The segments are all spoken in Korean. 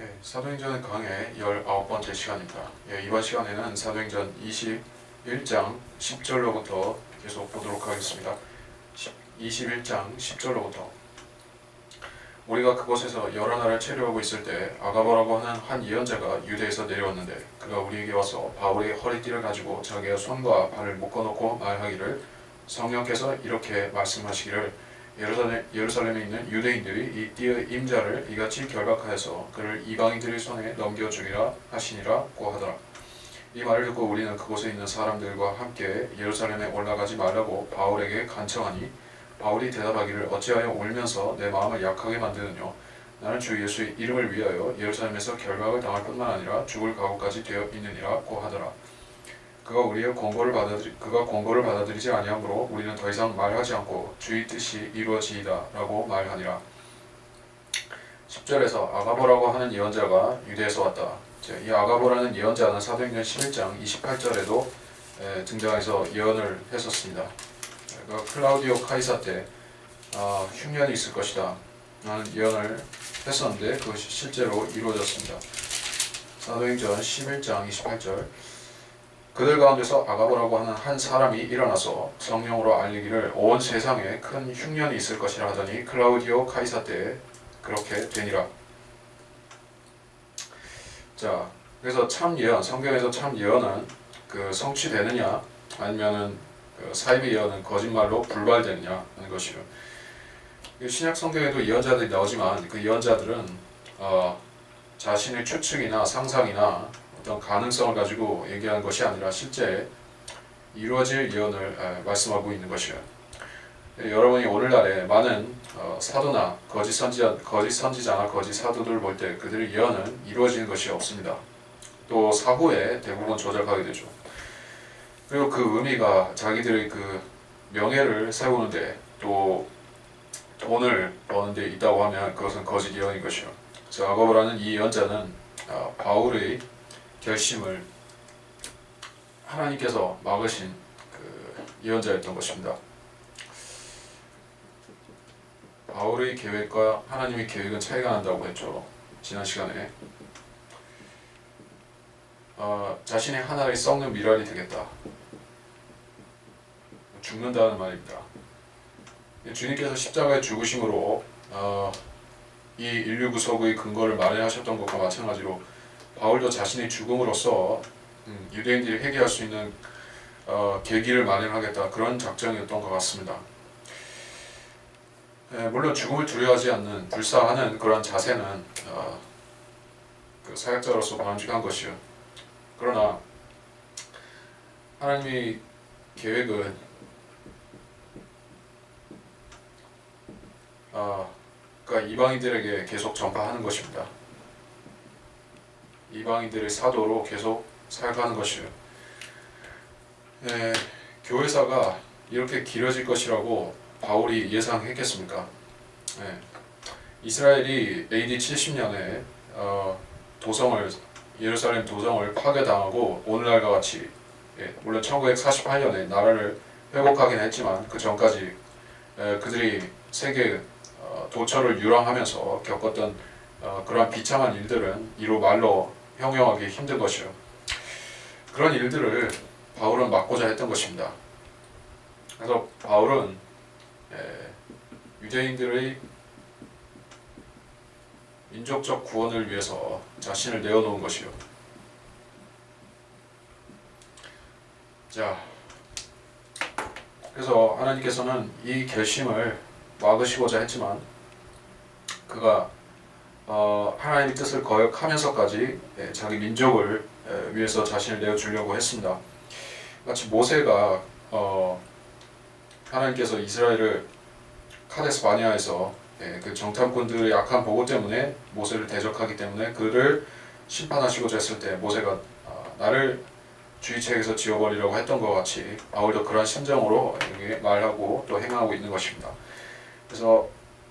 사도행전 강의 19번째 시간입니다. 이번 시간에는 사도행전 21장 10절로부터 계속 보도록 하겠습니다. 21장 10절로부터 우리가 그곳에서 여러 날을 체류하고 있을 때 아가보라고 하는 한 예언자가 유대에서 내려왔는데 그가 우리에게 와서 바울의 허리띠를 가지고 자기의 손과 발을 묶어놓고 말하기를 성령께서 이렇게 말씀하시기를 예루살렘에 있는 유대인들이 이 띠의 임자를 이같이 결박하여서 그를 이방인들의 손에 넘겨주리라 하시니라고 하더라. 이 말을 듣고 우리는 그곳에 있는 사람들과 함께 예루살렘에 올라가지 말라고 바울에게 간청하니 바울이 대답하기를 어찌하여 울면서 내 마음을 약하게 만드느냐. 나는 주 예수의 이름을 위하여 예루살렘에서 결박을 당할 뿐만 아니라 죽을 각오까지 되어 있느니라고 하더라. 그가 권고를 받아들이지 아니하므로 우리는 더 이상 말하지 않고 주의 뜻이 이루어지이다 라고 말하니라. 10절에서 아가보라고 하는 예언자가 유대에서 왔다. 이 아가보라는 예언자는 사도행전 11장 28절에도 등장해서 예언을 했었습니다. 그가 클라우디오 카이사 때 흉년이 있을 것이다 라는 예언을 했었는데 그것이 실제로 이루어졌습니다. 사도행전 11장 28절 그들 가운데서 아가보라고 하는 한 사람이 일어나서 성령으로 알리기를 온 세상에 큰 흉년이 있을 것이라 하더니 클라우디오 카이사 때 그렇게 되니라. 자, 그래서 참 예언, 성경에서 참 예언은 성취되느냐 아니면은 사입의 예언은 거짓말로 불발되느냐 하는 것이요. 신약 성경에도 예언자들이 나오지만 그 예언자들은 자신의 추측이나 상상이나 어떤 가능성을 가지고 얘기하는 것이 아니라 실제 이루어질 예언을 말씀하고 있는 것이에요. 여러분이 오늘날에 많은 사도나 거짓 선지자나 거짓 사도들을 볼 때 그들의 예언은 이루어지는 것이 없습니다. 또 사후에 대부분 조작하게 되죠. 그리고 그 의미가 자기들의 그 명예를 세우는데 또 돈을 버는 데 있다고 하면 그것은 거짓 예언인 것이요. 그래서 아가보라는 이 예언자는 바울의 결심을 하나님께서 막으신 그 예언자였던 것입니다. 바울의 계획과 하나님의 계획은 차이가 난다고 했죠. 지난 시간에 자신이 하나의 썩는 미랄이 되겠다. 죽는다는 말입니다. 주님께서 십자가의 죽으심으로 이 인류 구속의 근거를 마련하셨던 것과 마찬가지로 바울도 자신의 죽음으로써 유대인들이 회개할 수 있는 계기를 마련하겠다 그런 작정이었던 것 같습니다. 물론 죽음을 두려워하지 않는 불사하는 그런 자세는 그 사역자로서 바람직한 것이요. 그러나 하나님의 계획은 그러니까 이방인들에게 계속 전파하는 것입니다. 이방인들의 사도로 계속 사역하는 것이에요. 교회사가 이렇게 길어질 것이라고 바울이 예상했겠습니까? 이스라엘이 AD 70년에 예루살렘 도성을 파괴당하고 오늘날과 같이 물론 1948년에 나라를 회복하긴 했지만 그 전까지 그들이 세계 도처를 유랑하면서 겪었던 그러한 비참한 일들은 이루 말로 형용하기 힘든 것이요. 그런 일들을 바울은 막고자 했던 것입니다. 그래서 바울은 유대인들의 민족적 구원을 위해서 자신을 내어놓은 것이요. 자, 그래서 하나님께서는 이 결심을 막으시고자 했지만 그가 하나님의 뜻을 거역하면서까지 자기 민족을 위해서 자신을 내어주려고 했습니다. 마치 모세가 하나님께서 이스라엘을 카데스 바네아에서 그 정탐꾼들의 악한 보고 때문에 모세를 대적하기 때문에 그를 심판하시고자 했을 때 모세가 나를 주의책에서 지워버리라고 했던 것 같이 바울도 그런 심정으로 말하고 또 행하고 있는 것입니다. 그래서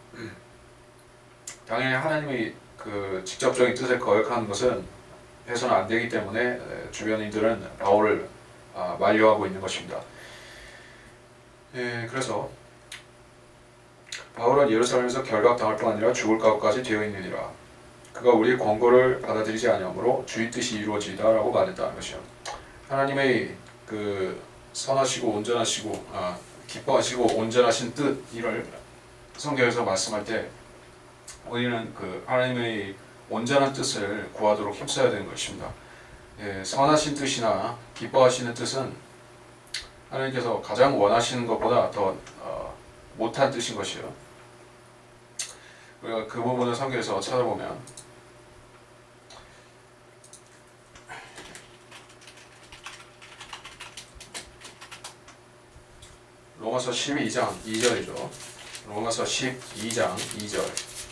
당연히 하나님의 그 직접적인 뜻을 거역하는 것은 해서는 안 되기 때문에 주변인들은 바울을 만류하고 있는 것입니다. 그래서 바울은 예루살렘에서 결박당할 뿐 아니라 죽을 각오까지 되어 있느니라. 그가 우리의 권고를 받아들이지 아니하므로 주의 뜻이 이루어지다라고 말했다는 것이요. 하나님의 그 선하시고 온전하시고 기뻐하시고 온전하신 뜻 이를 성경에서 말씀할 때 우리는 그 하나님의 온전한 뜻을 구하도록 힘써야 되는 것입니다. 선하신 뜻이나 기뻐하시는 뜻은 하나님께서 가장 원하시는 것보다 더 못한 뜻인 것이요. 우리가 그 부분을 성경에서 찾아보면 로마서 12장 2절이죠. 로마서 12장 2절.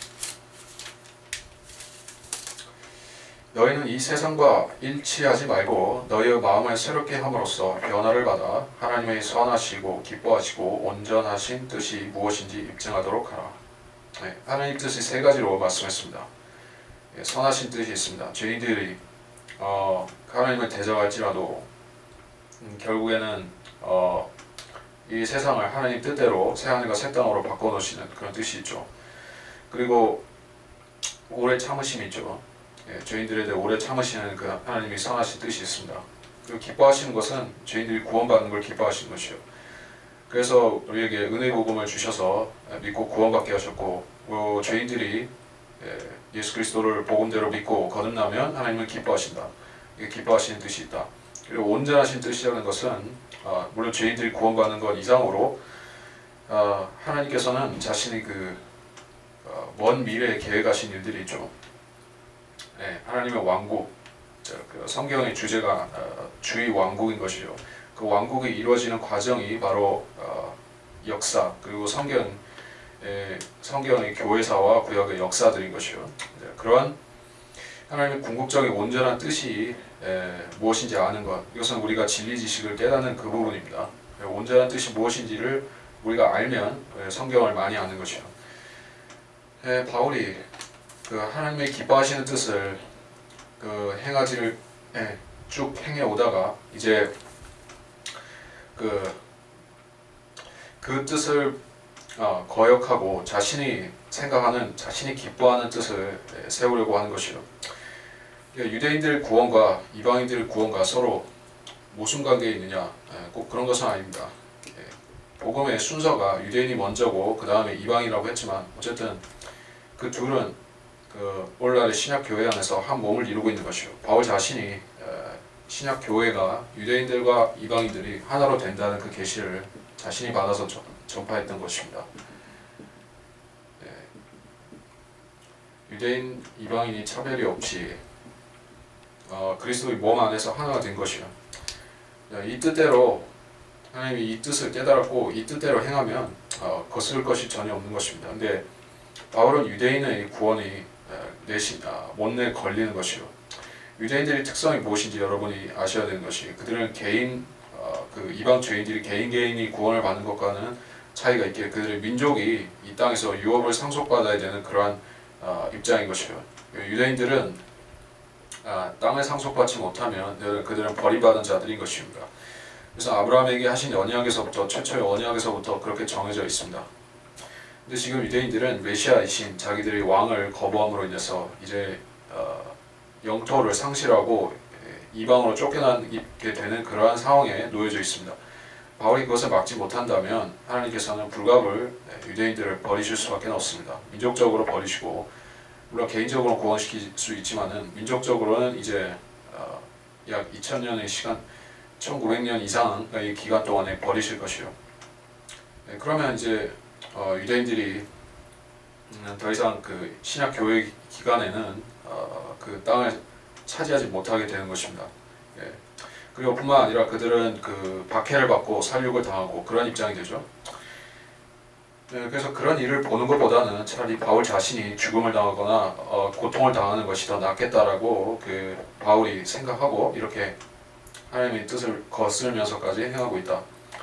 너희는 이 세상과 일치하지 말고 너희의 마음을 새롭게 함으로써 변화를 받아 하나님의 선하시고 기뻐하시고 온전하신 뜻이 무엇인지 입증하도록 하라. 하나님 뜻이 세 가지로 말씀했습니다. 선하신 뜻이 있습니다. 죄인들이 하나님을 대적할지라도 결국에는 이 세상을 하나님 뜻대로 새하늘과 새 땅으로 바꿔놓으시는 그런 뜻이 있죠. 그리고 오래 참으심이 있죠. 죄인들에 대해 오래 참으시는 그 하나님의 선하신 뜻이 있습니다. 그리고 기뻐하시는 것은 죄인들이 구원받는 걸 기뻐하시는 것이요. 그래서 우리에게 은혜의 복음을 주셔서 믿고 구원받게 하셨고, 죄인들이 예수 그리스도를 복음대로 믿고 거듭나면 하나님을 기뻐하신다. 이게 기뻐하시는 뜻이 있다. 그리고 온전하신 뜻이라는 것은 물론 죄인들이 구원받는 것 이상으로 하나님께서는 자신이 먼 미래에 계획하신 일들이 있죠. 하나님의 왕국, 그 성경의 주제가 주의 왕국인 것이죠. 그 왕국이 이루어지는 과정이 바로 역사, 그리고 성경의 교회사와 구약의 역사들인 것이요. 그러한 하나님의 궁극적인 온전한 뜻이 무엇인지 아는 것, 이것은 우리가 진리 지식을 깨닫는 그 부분입니다. 온전한 뜻이 무엇인지를 우리가 알면 성경을 많이 아는 것이요. 바울이 그 하나님의 기뻐하시는 뜻을 행하지를 쭉 행해 오다가 이제 그 뜻을 거역하고 자신이 생각하는, 자신이 기뻐하는 뜻을 세우려고 하는 것이요. 유대인들 구원과 이방인들 구원과 서로 무슨 관계에 있느냐? 꼭 그런 것은 아닙니다. 복음의 순서가 유대인이 먼저고 그 다음에 이방이라고 했지만 어쨌든 그 둘은 오늘날의 신약 교회 안에서 한 몸을 이루고 있는 것이요. 바울 자신이 신약 교회가 유대인들과 이방인들이 하나로 된다는 그 계시를 자신이 받아서 전파했던 것입니다. 유대인, 이방인이 차별이 없이 그리스도의 몸 안에서 하나가 된 것이요. 이 뜻대로 하나님이 이 뜻을 깨달았고 이 뜻대로 행하면 거스를 것이 전혀 없는 것입니다. 근데 바울은 유대인의 구원이 못내 걸리는 것이요. 유대인들의 특성이 무엇인지 여러분이 아셔야 되는 것이, 그들은 그 이방 죄인들이 개인이 구원을 받는 것과는 차이가 있기에 그들의 민족이 이 땅에서 유업을 상속받아야 되는 그러한 입장인 것이요. 유대인들은 땅을 상속받지 못하면 그들은 버림받은 자들인 것입니다. 그래서 아브라함에게 하신 언약에서부터, 최초의 언약에서부터 그렇게 정해져 있습니다. 근데 지금 유대인들은 메시아이신 자기들의 왕을 거부함으로 인해서 이제 영토를 상실하고 이방으로 쫓겨나게 되는 그러한 상황에 놓여져 있습니다. 바울이 그것을 막지 못한다면 하나님께서는 불갑을 유대인들을 버리실 수밖에 없습니다. 민족적으로 버리시고, 물론 개인적으로 구원시킬 수 있지만은 민족적으로는 이제 약 2000년의 시간, 1900년 이상의 기간 동안에 버리실 것이요. 그러면 이제 유대인들이 더 이상 그 신약 교회 기간에는 그 땅을 차지하지 못하게 되는 것입니다. 그리고 뿐만 아니라 그들은 그 박해를 받고 살육을 당하고 그런 입장이 되죠. 그래서 그런 일을 보는 것보다는 차라리 바울 자신이 죽음을 당하거나 고통을 당하는 것이 더 낫겠다라고 그 바울이 생각하고 이렇게 하나님의 뜻을 거스르면서까지 행하고 있다.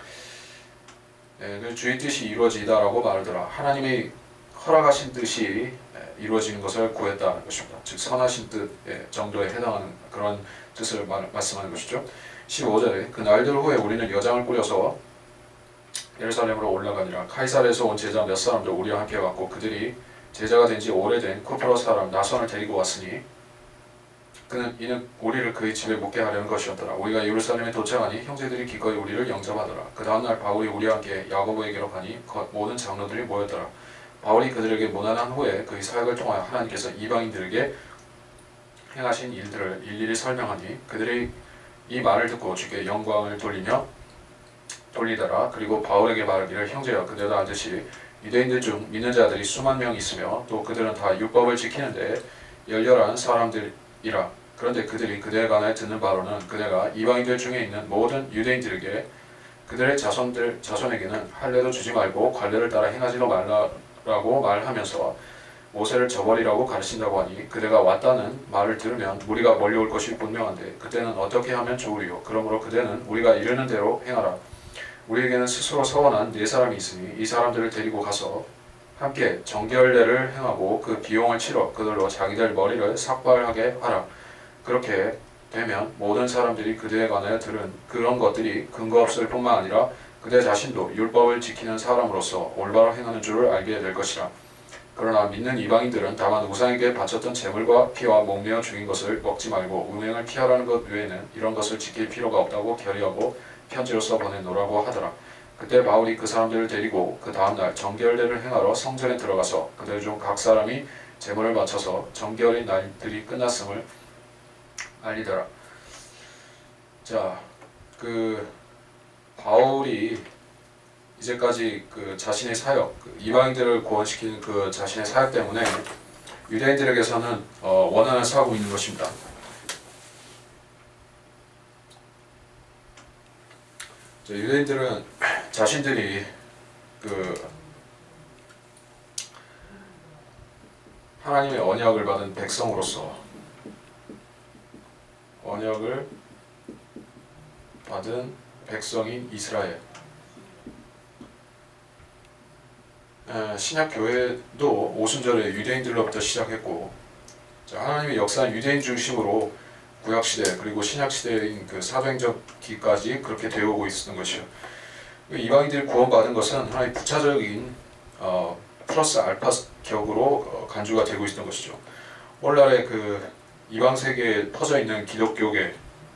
주의 뜻이 이루어지다라고 말하더라. 하나님의 허락하신 뜻이 이루어지는 것을 구했다는 것입니다. 즉 선하신 뜻 정도에 해당하는 그런 뜻을 말씀하는 것이죠. 15절에 그 날들 후에 우리는 여장을 꾸려서 예루살렘으로 올라가니라. 카이사르에서 온 제자 몇 사람도 우리와 함께 왔고 그들이 제자가 된 지 오래된 쿠프로 사람 나손을 데리고 왔으니 이는 우리를 그의 집에 묵게 하려는 것이었더라. 우리가 예루살렘에 도착하니 형제들이 기꺼이 우리를 영접하더라. 그 다음날 바울이 우리와 함께 야고보에게로 가니 모든 장로들이 모였더라. 바울이 그들에게 문안한 후에 그의 사역을 통하여 하나님께서 이방인들에게 행하신 일들을 일일이 설명하니 그들이 이 말을 듣고 주께 영광을 돌리더라. 그리고 바울에게 말하기를 형제여 그대도 알듯이 유대인들 중 믿는 자들이 수만 명 있으며 또 그들은 다 율법을 지키는데 열렬한 사람들이라. 그런데 그들이 그대에 관하여 듣는 바로는 그대가 이방인들 중에 있는 모든 유대인들에게 그들의 자손에게는 할례도 주지 말고 관례를 따라 행하지도 말라라고 말하면서 모세를 저버리라고 가르친다고 하니 그대가 왔다는 말을 들으면 무리가 몰려올 것이 분명한데 그때는 어떻게 하면 좋으리요? 그러므로 그대는 우리가 이르는 대로 행하라. 우리에게는 스스로 서원한 4사람이 있으니 이 사람들을 데리고 가서 함께 정결례를 행하고 그 비용을 치러 그들로 자기들 머리를 삭발하게 하라. 그렇게 되면 모든 사람들이 그대에 관하여 들은 그런 것들이 근거 없을 뿐만 아니라 그대 자신도 율법을 지키는 사람으로서 올바로 행하는 줄을 알게 될 것이라. 그러나 믿는 이방인들은 다만 우상에게 바쳤던 제물과 피와 목매어 죽인 것을 먹지 말고 음행을 피하라는 것 외에는 이런 것을 지킬 필요가 없다고 결의하고 편지로 써보내노라고 하더라. 그때 바울이 그 사람들을 데리고 그 다음날 정결례를 행하러 성전에 들어가서 그들 중 각 사람이 제물을 바쳐서 정결의 날들이 끝났음을 알리더라. 자, 바울이 이제까지 자신의 사역, 이방인들을 구원시키는 자신의 사역 때문에 유대인들에게서는 원한을 사고 있는 것입니다. 유대인들은 자신들이 하나님의 언약을 받은 백성으로서 언약을 받은 백성인 이스라엘, 신약 교회도 오순절에 유대인들로부터 시작했고, 하나님의 역사는 유대인 중심으로 구약 시대 그리고 신약 시대인 사도행전기까지 그렇게 되어오고 있었던 것이요. 이방인들이 구원받은 것은 하나의 부차적인 플러스 알파 격으로 간주가 되고 있었던 것이죠. 오늘날의 이방 세계에 퍼져 있는 기독교계,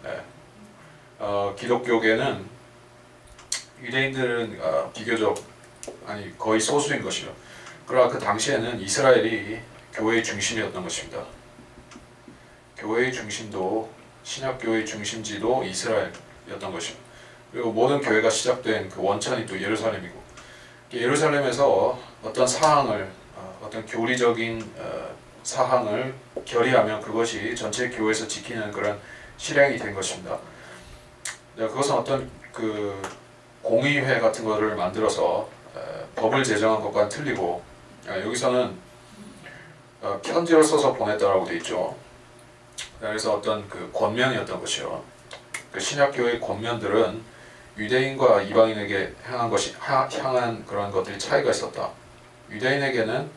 기독교계는 유대인들은 비교적 거의 소수인 것이요. 그러나 그 당시에는 이스라엘이 교회의 중심이었던 것입니다. 교회의 중심도 신약교회의 중심지도 이스라엘이었던 것이요. 그리고 모든 교회가 시작된 원천이 또 예루살렘이고, 예루살렘에서 어떤 사항을 어떤 교리적인 사항을 결의하면 그것이 전체 교회에서 지키는 그런 실행이 된 것입니다. 그것은 어떤 공의회 같은 것을 만들어서 법을 제정한 것과는 틀리고, 여기서는 편지를 써서 보냈다라고 되어 있죠. 그래서 어떤 권면이었던 것이요. 신약교회의 권면들은 유대인과 이방인에게 향한 그런 것들이 차이가 있었다. 유대인에게는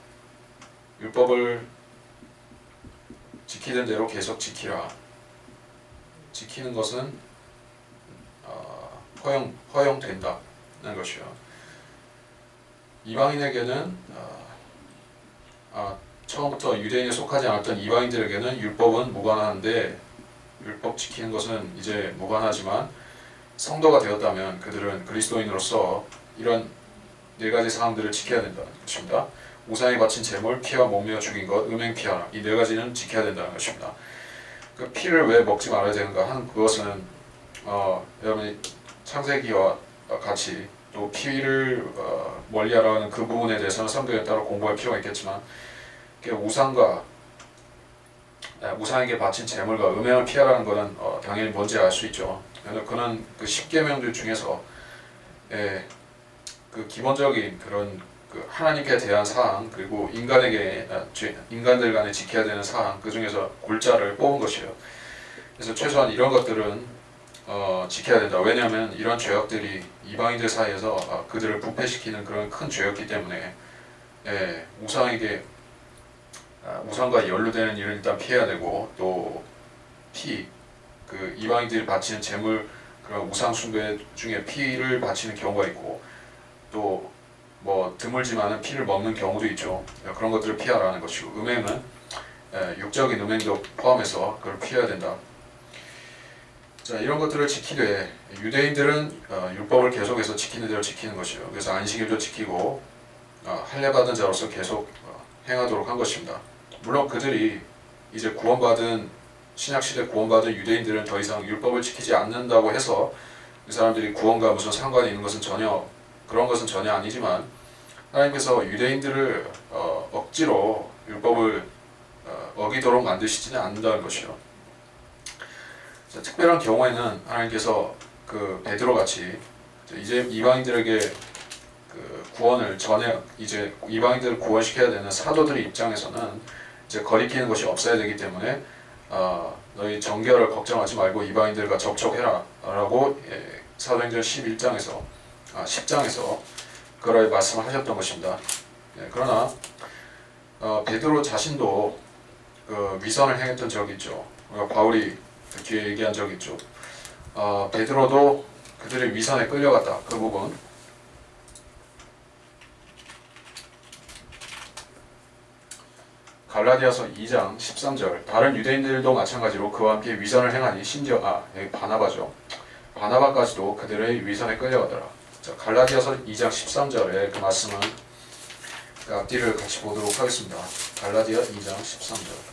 율법을 지키던 대로 계속 지키라. 지키는 것은 허용된다는 것이요. 이방인에게는 처음부터 유대인에 속하지 않았던 이방인들에게는 율법은 무관한데, 율법 지키는 것은 이제 무관하지만 성도가 되었다면 그들은 그리스도인으로서 이런 4가지 사항들을 지켜야 된다는 것입니다. 우상에 바친 제물, 피와 목매어 죽인 것, 음행 피하라. 이 4가지는 지켜야 된다는 것입니다. 그 피를 왜 먹지 말아야 되는가 하는 그것은 여러분이 창세기와 같이 또 피를 멀리하라는 그 부분에 대해서는 성경에 따라 공부할 필요가 있겠지만, 우상에게 바친 제물과 음행을 피하라는 것은 당연히 뭔지 알 수 있죠. 그는 10계명들 중에서 기본적인 그런 하나님께 대한 사항, 그리고 인간들 간에 지켜야 되는 사항, 그 중에서 골자를 뽑은 것이에요. 그래서 최소한 이런 것들은 지켜야 된다. 왜냐하면 이런 죄악들이 이방인들 사이에서 그들을 부패시키는 그런 큰 죄였기 때문에 우상과 연루되는 일을 일단 피해야 되고, 또 이방인들이 바치는 제물, 그런 우상 숭배 중에 피를 바치는 경우가 있고, 또 뭐 드물지만은 피를 먹는 경우도 있죠. 그런 것들을 피하라는 것이고, 음행은 육적인 음행도 포함해서 그걸 피해야 된다. 자, 이런 것들을 지키되 유대인들은 율법을 계속해서 지키는 대로 지키는 것이요. 그래서 안식일도 지키고 할례 받은 자로서 계속 행하도록 한 것입니다. 물론 그들이 이제 구원받은 신약시대 구원받은 유대인들은 더 이상 율법을 지키지 않는다고 해서 이 사람들이 구원과 무슨 상관이 있는 것은 그런 것은 전혀 아니지만, 하나님께서 유대인들을 억지로 율법을 어기도록 만드시지는 않는다는 것이요. 자, 특별한 경우에는 하나님께서 그 베드로 같이 이제 이방인들에게 그 구원을 이제 이방인들을 구원시켜야 되는 사도들의 입장에서는 이제 거리끼는 것이 없어야 되기 때문에 너희 정결을 걱정하지 말고 이방인들과 접촉해라 라고 사도행전 10장에서 그런 말씀을 하셨던 것입니다. 그러나 베드로 자신도 그 위선을 행했던 적이 있죠. 바울이 뒤에 얘기한 적이 있죠. 베드로도 그들의 위선에 끌려갔다. 그 부분 갈라디아서 2장 13절, 다른 유대인들도 마찬가지로 그와 함께 위선을 행하니 심지어 여기 바나바죠. 바나바까지도 그들의 위선에 끌려가더라. 자, 갈라디아서 2장 13절의 그 말씀은 그 앞뒤를 같이 보도록 하겠습니다. 갈라디아 2장 13절.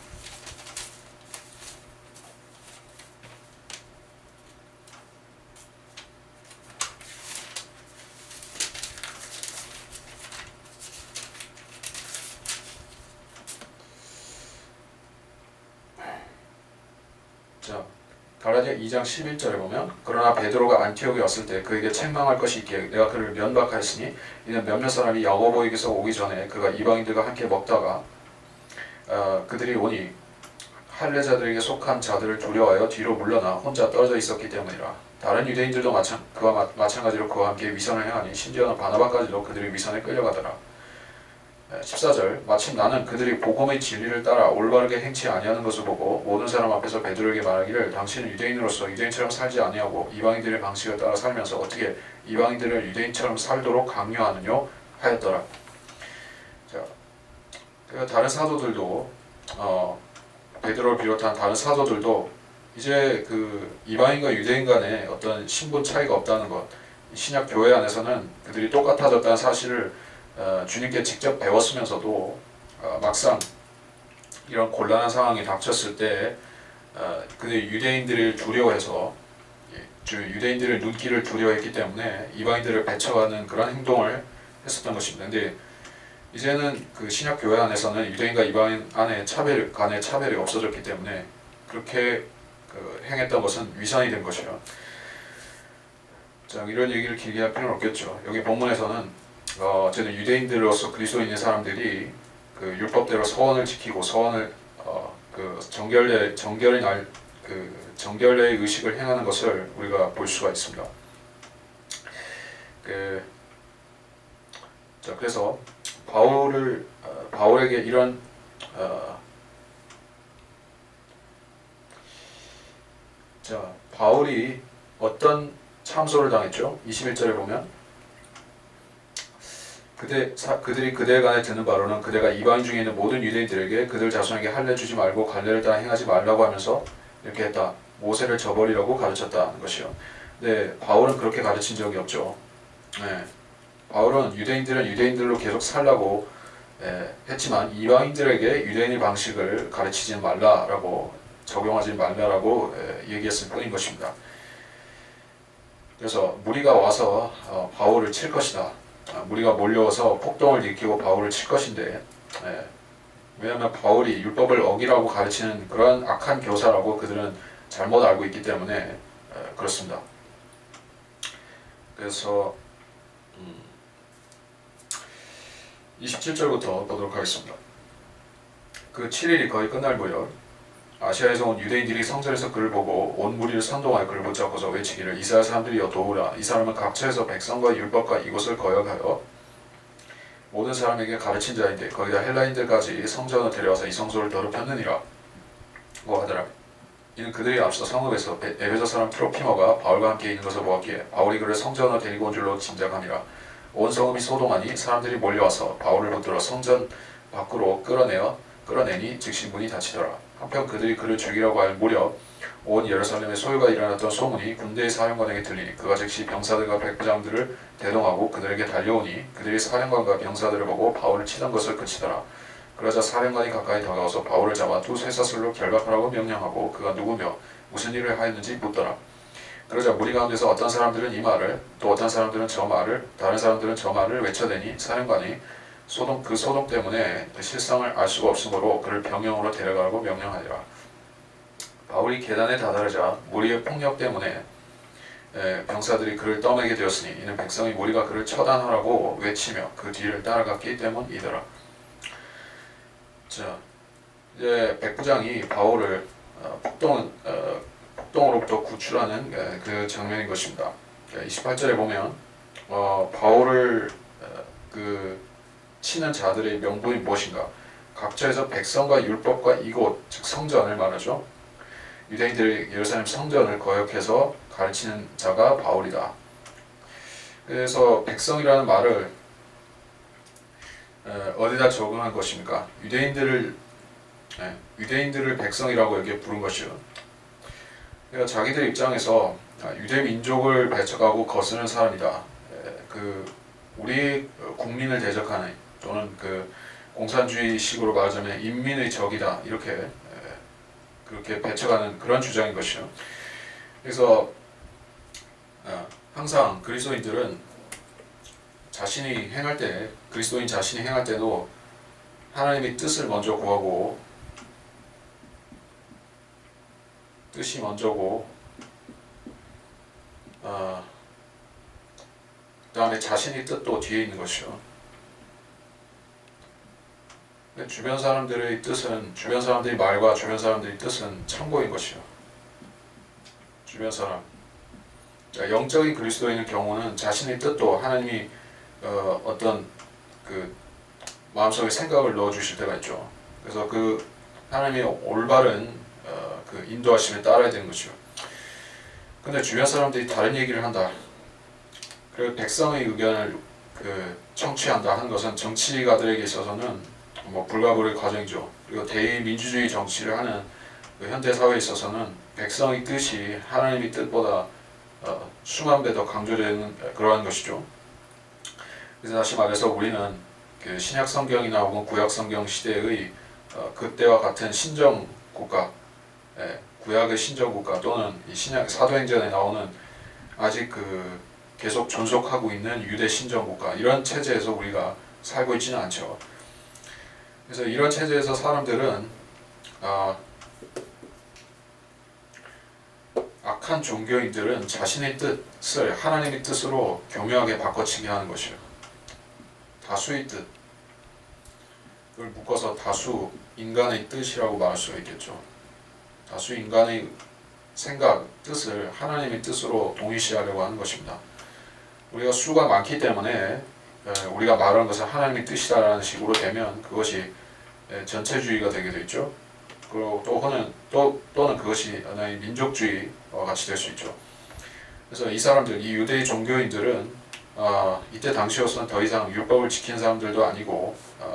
자, 갈라디아 2장 11절에 보면, 그러나 베드로가 안티옥에 왔을 때 그에게 책망할 것이 있기에 내가 그를 면박하였으니 이는 몇몇 사람이 야고보에게서 오기 전에 그가 이방인들과 함께 먹다가 그들이 오니 할례자들에게 속한 자들을 두려워하여 뒤로 물러나 혼자 떨어져 있었기 때문이라. 다른 유대인들도 마찬가지로 그와 함께 위선을 행하니 심지어는 바나바까지도 그들의 위선에 끌려가더라. 14절, 마침 나는 그들이 복음의 진리를 따라 올바르게 행치 아니하는 것을 보고 모든 사람 앞에서 베드로에게 말하기를, 당신은 유대인으로서 유대인처럼 살지 아니하고 이방인들의 방식을 따라 살면서 어떻게 이방인들을 유대인처럼 살도록 강요하느냐 하였더라. 자, 다른 사도들도 베드로를 비롯한 다른 사도들도 이제 그 이방인과 유대인 간의 어떤 신분 차이가 없다는 것, 신약 교회 안에서는 그들이 똑같아졌다는 사실을 주님께 직접 배웠으면서도 막상 이런 곤란한 상황이 닥쳤을 때 그들이 유대인들을 두려워해서 유대인들의 눈길을 두려워했기 때문에 이방인들을 배척하는 그런 행동을 했었던 것입니다. 근데 이제는 그 신약 교회 안에서는 유대인과 이방인 간의 차별이 없어졌기 때문에 그렇게 행했던 것은 위선이 된 것이요. 자, 이런 얘기를 길게 할 필요는 없겠죠. 여기 본문에서는 저는 유대인들로서 그리스도인의 사람들이 그 율법대로 서원을 지키고 서원을 그 정결의 의식을 행하는 것을 우리가 볼 수가 있습니다. 자, 그래서 바울에게 이런 자, 바울이 어떤 참소를 당했죠? 21절에 보면 그들이 그대에 관해 듣는 바로는 그대가 이방인 중에 있는 모든 유대인들에게 그들 자손에게 할례 주지 말고 갈례를 따라 행하지 말라고 하면서 이렇게 했다. 모세를 저버리라고 가르쳤다는 것이요. 네, 바울은 그렇게 가르친 적이 없죠. 네, 바울은 유대인들은 유대인들로 계속 살라고 했지만 이방인들에게 유대인의 방식을 가르치지 말라라고, 적용하지 말라라고 얘기했을 뿐인 것입니다. 그래서 무리가 와서 바울을 칠 것이다. 무리가 몰려와서 폭동을 일으키고 바울을 칠 것인데, 왜냐하면 바울이 율법을 어기라고 가르치는 그런 악한 교사라고 그들은 잘못 알고 있기 때문에 그렇습니다. 그래서 27절부터 보도록 하겠습니다. 그 7일이 거의 끝날 무렵 아시아에서 온 유대인들이 성전에서 그를 보고 온 무리를 선동하여 그를 붙잡고서 외치기를, 이스라엘 사람들이여 도우라. 이 사람은 각처에서 백성과 율법과 이곳을 거역하여 모든 사람에게 가르친 자인데 거기다 헬라인들까지 성전을 데려와서 이 성소를 더럽혔느니라 고 하더라. 이는 그들이 앞서 성읍에서 에베소 사람 트로피머가 바울과 함께 있는 것을 보았기에 바울이 그를 성전으로 데리고 온 줄로 짐작함이라. 온 성읍이 소동하니 사람들이 몰려와서 바울을 붙들어 성전 밖으로 끌어내니 즉시 문이 닫히더라. 한편 그들이 그를 죽이려고 할 무렵 온 예루살렘에 소요가 일어났던 소문이 군대의 사령관에게 들리니 그가 즉시 병사들과 백부장들을 대동하고 그들에게 달려오니 그들이 사령관과 병사들을 보고 바울을 치던 것을 그치더라. 그러자 사령관이 가까이 다가와서 바울을 잡아 두 쇠사슬로 결박하라고 명령하고 그가 누구며 무슨 일을 하였는지 묻더라. 그러자 무리 가운데서 어떤 사람들은 이 말을 또 어떤 사람들은 저 말을 다른 사람들은 저 말을 외쳐대니 사령관이 소동 때문에 실상을 알 수가 없으므로 그를 병영으로 데려가라고 명령하니라. 바울이 계단에 다다르자 무리의 폭력 때문에 병사들이 그를 떠매게 되었으니 이는 백성이 무리가 그를 처단하라고 외치며 그 뒤를 따라갔기 때문이더라. 자, 이제 백부장이 바울을 폭동으로부터 구출하는 그 장면인 것입니다. 28절에 보면 바울을 치는 자들의 명분이 무엇인가? 각처에서 백성과 율법과 이곳, 즉 성전을 말하죠. 유대인들이 예루살렘 성전을 거역해서 가르치는 자가 바울이다. 그래서 백성이라는 말을 어디다 적용한 것입니까? 유대인들을 백성이라고 여기에 부른 것이요. 그러니까 자기들 입장에서 유대 민족을 배척하고 거스르는 사람이다. 우리 국민을 대적하는 또는 공산주의식으로 말하자면 인민의 적이다. 이렇게 그렇게 배척하는 그런 주장인 것이요. 그래서 항상 그리스도인들은 그리스도인 자신이 행할 때도 하나님의 뜻을 먼저 구하고 뜻이 먼저고 그 다음에 자신의 뜻도 뒤에 있는 것이요. 주변 사람들의 말과 주변 사람들의 뜻은 참고인 것이요. 주변 사람. 영적인 그리스도인의 경우는 자신의 뜻도 하나님이 어떤 마음속에 생각을 넣어주실 때가 있죠. 그래서 하나님의 올바른 인도하심에 따라야 되는 것이요. 근데 주변 사람들이 다른 얘기를 한다. 그리고 백성의 의견을 청취한다 하는 것은 정치가들에게 있어서는 불가불의 과정이죠. 그리고 대의민주주의 정치를 하는 현대 사회에 있어서는 백성의 뜻이 하나님의 뜻보다 수만 배 더 강조되는 그러한 것이죠. 그래서 다시 말해서 우리는 신약 성경이나 혹은 구약 성경 시대의 그때와 같은 신정 국가, 구약의 신정 국가 또는 이 신약 사도행전에 나오는 아직 계속 존속하고 있는 유대 신정 국가 이런 체제에서 우리가 살고 있지는 않죠. 그래서 이런 체제에서 사람들은 악한 종교인들은 자신의 뜻을 하나님의 뜻으로 교묘하게 바꿔치기 하는 것이요. 다수의 뜻, 그걸 묶어서 다수 인간의 뜻이라고 말할 수가 있겠죠. 다수 인간의 생각, 뜻을 하나님의 뜻으로 동일시하려고 하는 것입니다. 우리가 수가 많기 때문에 우리가 말하는 것은 하나님의 뜻이다라는 식으로 되면 그것이 전체주의가 되게 되죠. 그리고 또는 그것이 하나의 민족주의와 같이 될 수 있죠. 그래서 이 유대의 종교인들은 이때 당시로서는 더 이상 율법을 지키는 사람들도 아니고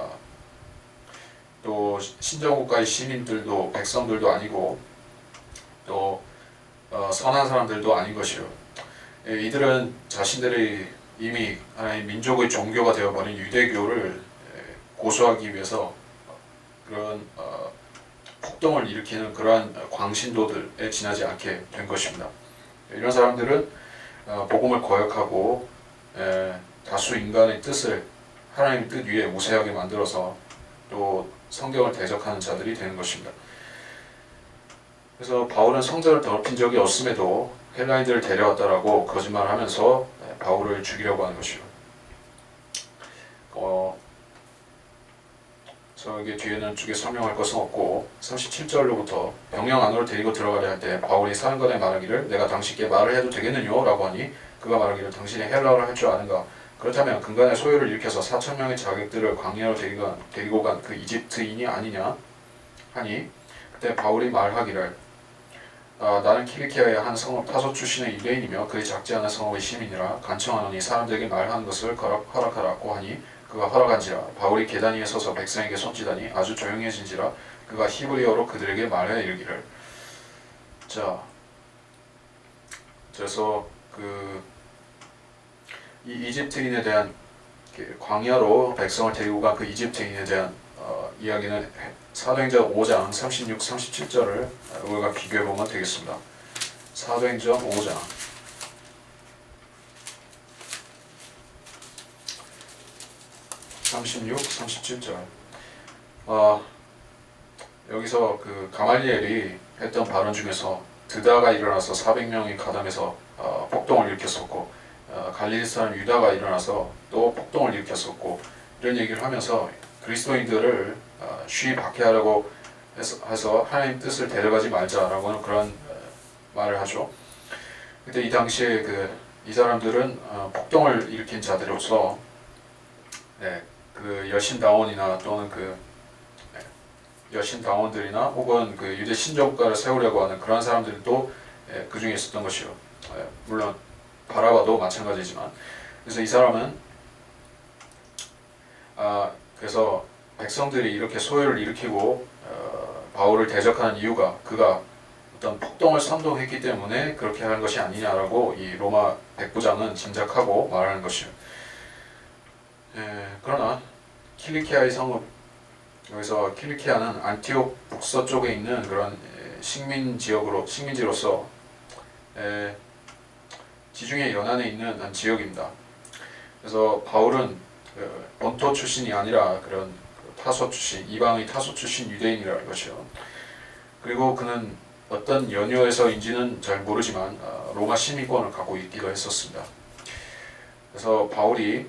또 신정국가의 시민들도 백성들도 아니고 또 선한 사람들도 아닌 것이요. 이들은 자신들의 이미 하나의 민족의 종교가 되어버린 유대교를 고수하기 위해서 그런 폭동을 일으키는 그러한 광신도들에 지나지 않게 된 것입니다. 이런 사람들은 복음을 거역하고 다수 인간의 뜻을 하나님의 뜻 위에 우세하게 만들어서 또 성경을 대적하는 자들이 되는 것입니다. 그래서 바울은 성전을 더럽힌 적이 없음에도 헬라인들을 데려왔다라고 거짓말하면서 바울을 죽이려고 하는 것이요. 저에게 뒤에는 쭉에 설명할 것은 없고 37절로부터 병영 안으로 데리고 들어가려 할 때 바울이 사령관에 말하기를 내가 당신께 말을 해도 되겠느뇨? 라고 하니 그가 말하기를 당신이 헬라어를 할 줄 아는가? 그렇다면 근간의 소요를 일으켜서 4,000명의 자객들을 광야로 데리고 간 그 이집트인이 아니냐? 하니 그때 바울이 말하기를 나는 킬리키아의 한 성읍 타소 출신의 유대인이며 그의 작지 않은 성읍의 시민이라 간청하노니 사람들에게 말하는 것을 허락하라고 하니 그가 허락한지라. 바울이 계단 위에 서서 백성에게 손짓하니 아주 조용해진지라. 그가 히브리어로 그들에게 말하여 이르기를. 자, 그래서 이 이집트인에 대한 광야로 백성을 데리고 간 그 이집트인에 대한 이야기는 사도행전 5장 36, 37절을 우리가 비교해보면 되겠습니다. 사도행전 5장 36, 37절. 여기서 그 가말리엘이 했던 발언 중에서 드다가 일어나서 400명이 가담해서 폭동을 일으켰었고, 갈릴리 사람 유다가 일어나서 또 폭동을 일으켰었고, 이런 얘기를 하면서 그리스도인들을 쉬이 박해하려고 해서 하나님 뜻을 데려가지 말자라고는 그런 말을 하죠. 근데 이 당시에 이 사람들은 폭동을 일으킨 자들로서 그 여신다원이나 또는 여신당원들이나 혹은 유대 신정국가를 세우려고 하는 그런 사람들도 그 중에 있었던 것이요. 물론 바라바도 마찬가지지만. 그래서 이 사람은 그래서 백성들이 이렇게 소요를 일으키고 바울을 대적하는 이유가 그가 어떤 폭동을 선동했기 때문에 그렇게 하는 것이 아니냐라고 이 로마 백부장은 짐작하고 말하는 것이요. 그러나 킬리키아의 성읍, 여기서 킬리키아는 안티옥 북서쪽에 있는 그런 식민지로서 지중해 연안에 있는 한 지역입니다. 그래서 바울은 본토 출신이 아니라 그런 타소 출신, 이방의 타소 출신 유대인이라는 것이요. 그리고 그는 어떤 연유에서인지는 잘 모르지만 로마 시민권을 갖고 있기도 했었습니다. 그래서 바울이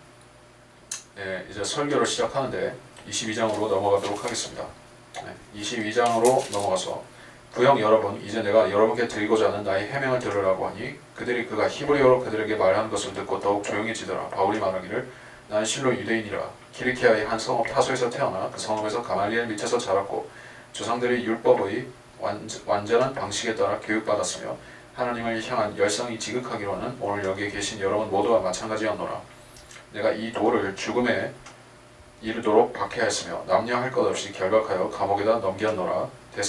이제 설교를 시작하는데 22장으로 넘어가도록 하겠습니다. 22장으로 넘어가서 부형 여러분, 이제 내가 여러분께 드리고자 하는 나의 해명을 들으라고 하니 그들이 그가 히브리어로 그들에게 말하는 것을 듣고 더욱 조용해지더라. 바울이 말하기를 나는 실로 유대인이라. 킬리키아의 한 성읍 타소에서 태어나 그 성읍에서 가말리엘 밑에서 자랐고 조상들의 율법의 완전한 방식에 따라 교육받았으며 하나님을 향한 열성이 지극하기로는 오늘 여기에 계신 여러분 모두와 마찬가지였노라. 내가 이 돌을 죽음에 이르도록 박해하였으며 남녀할 것 없이 결박하여 감옥에다 넘겼노라.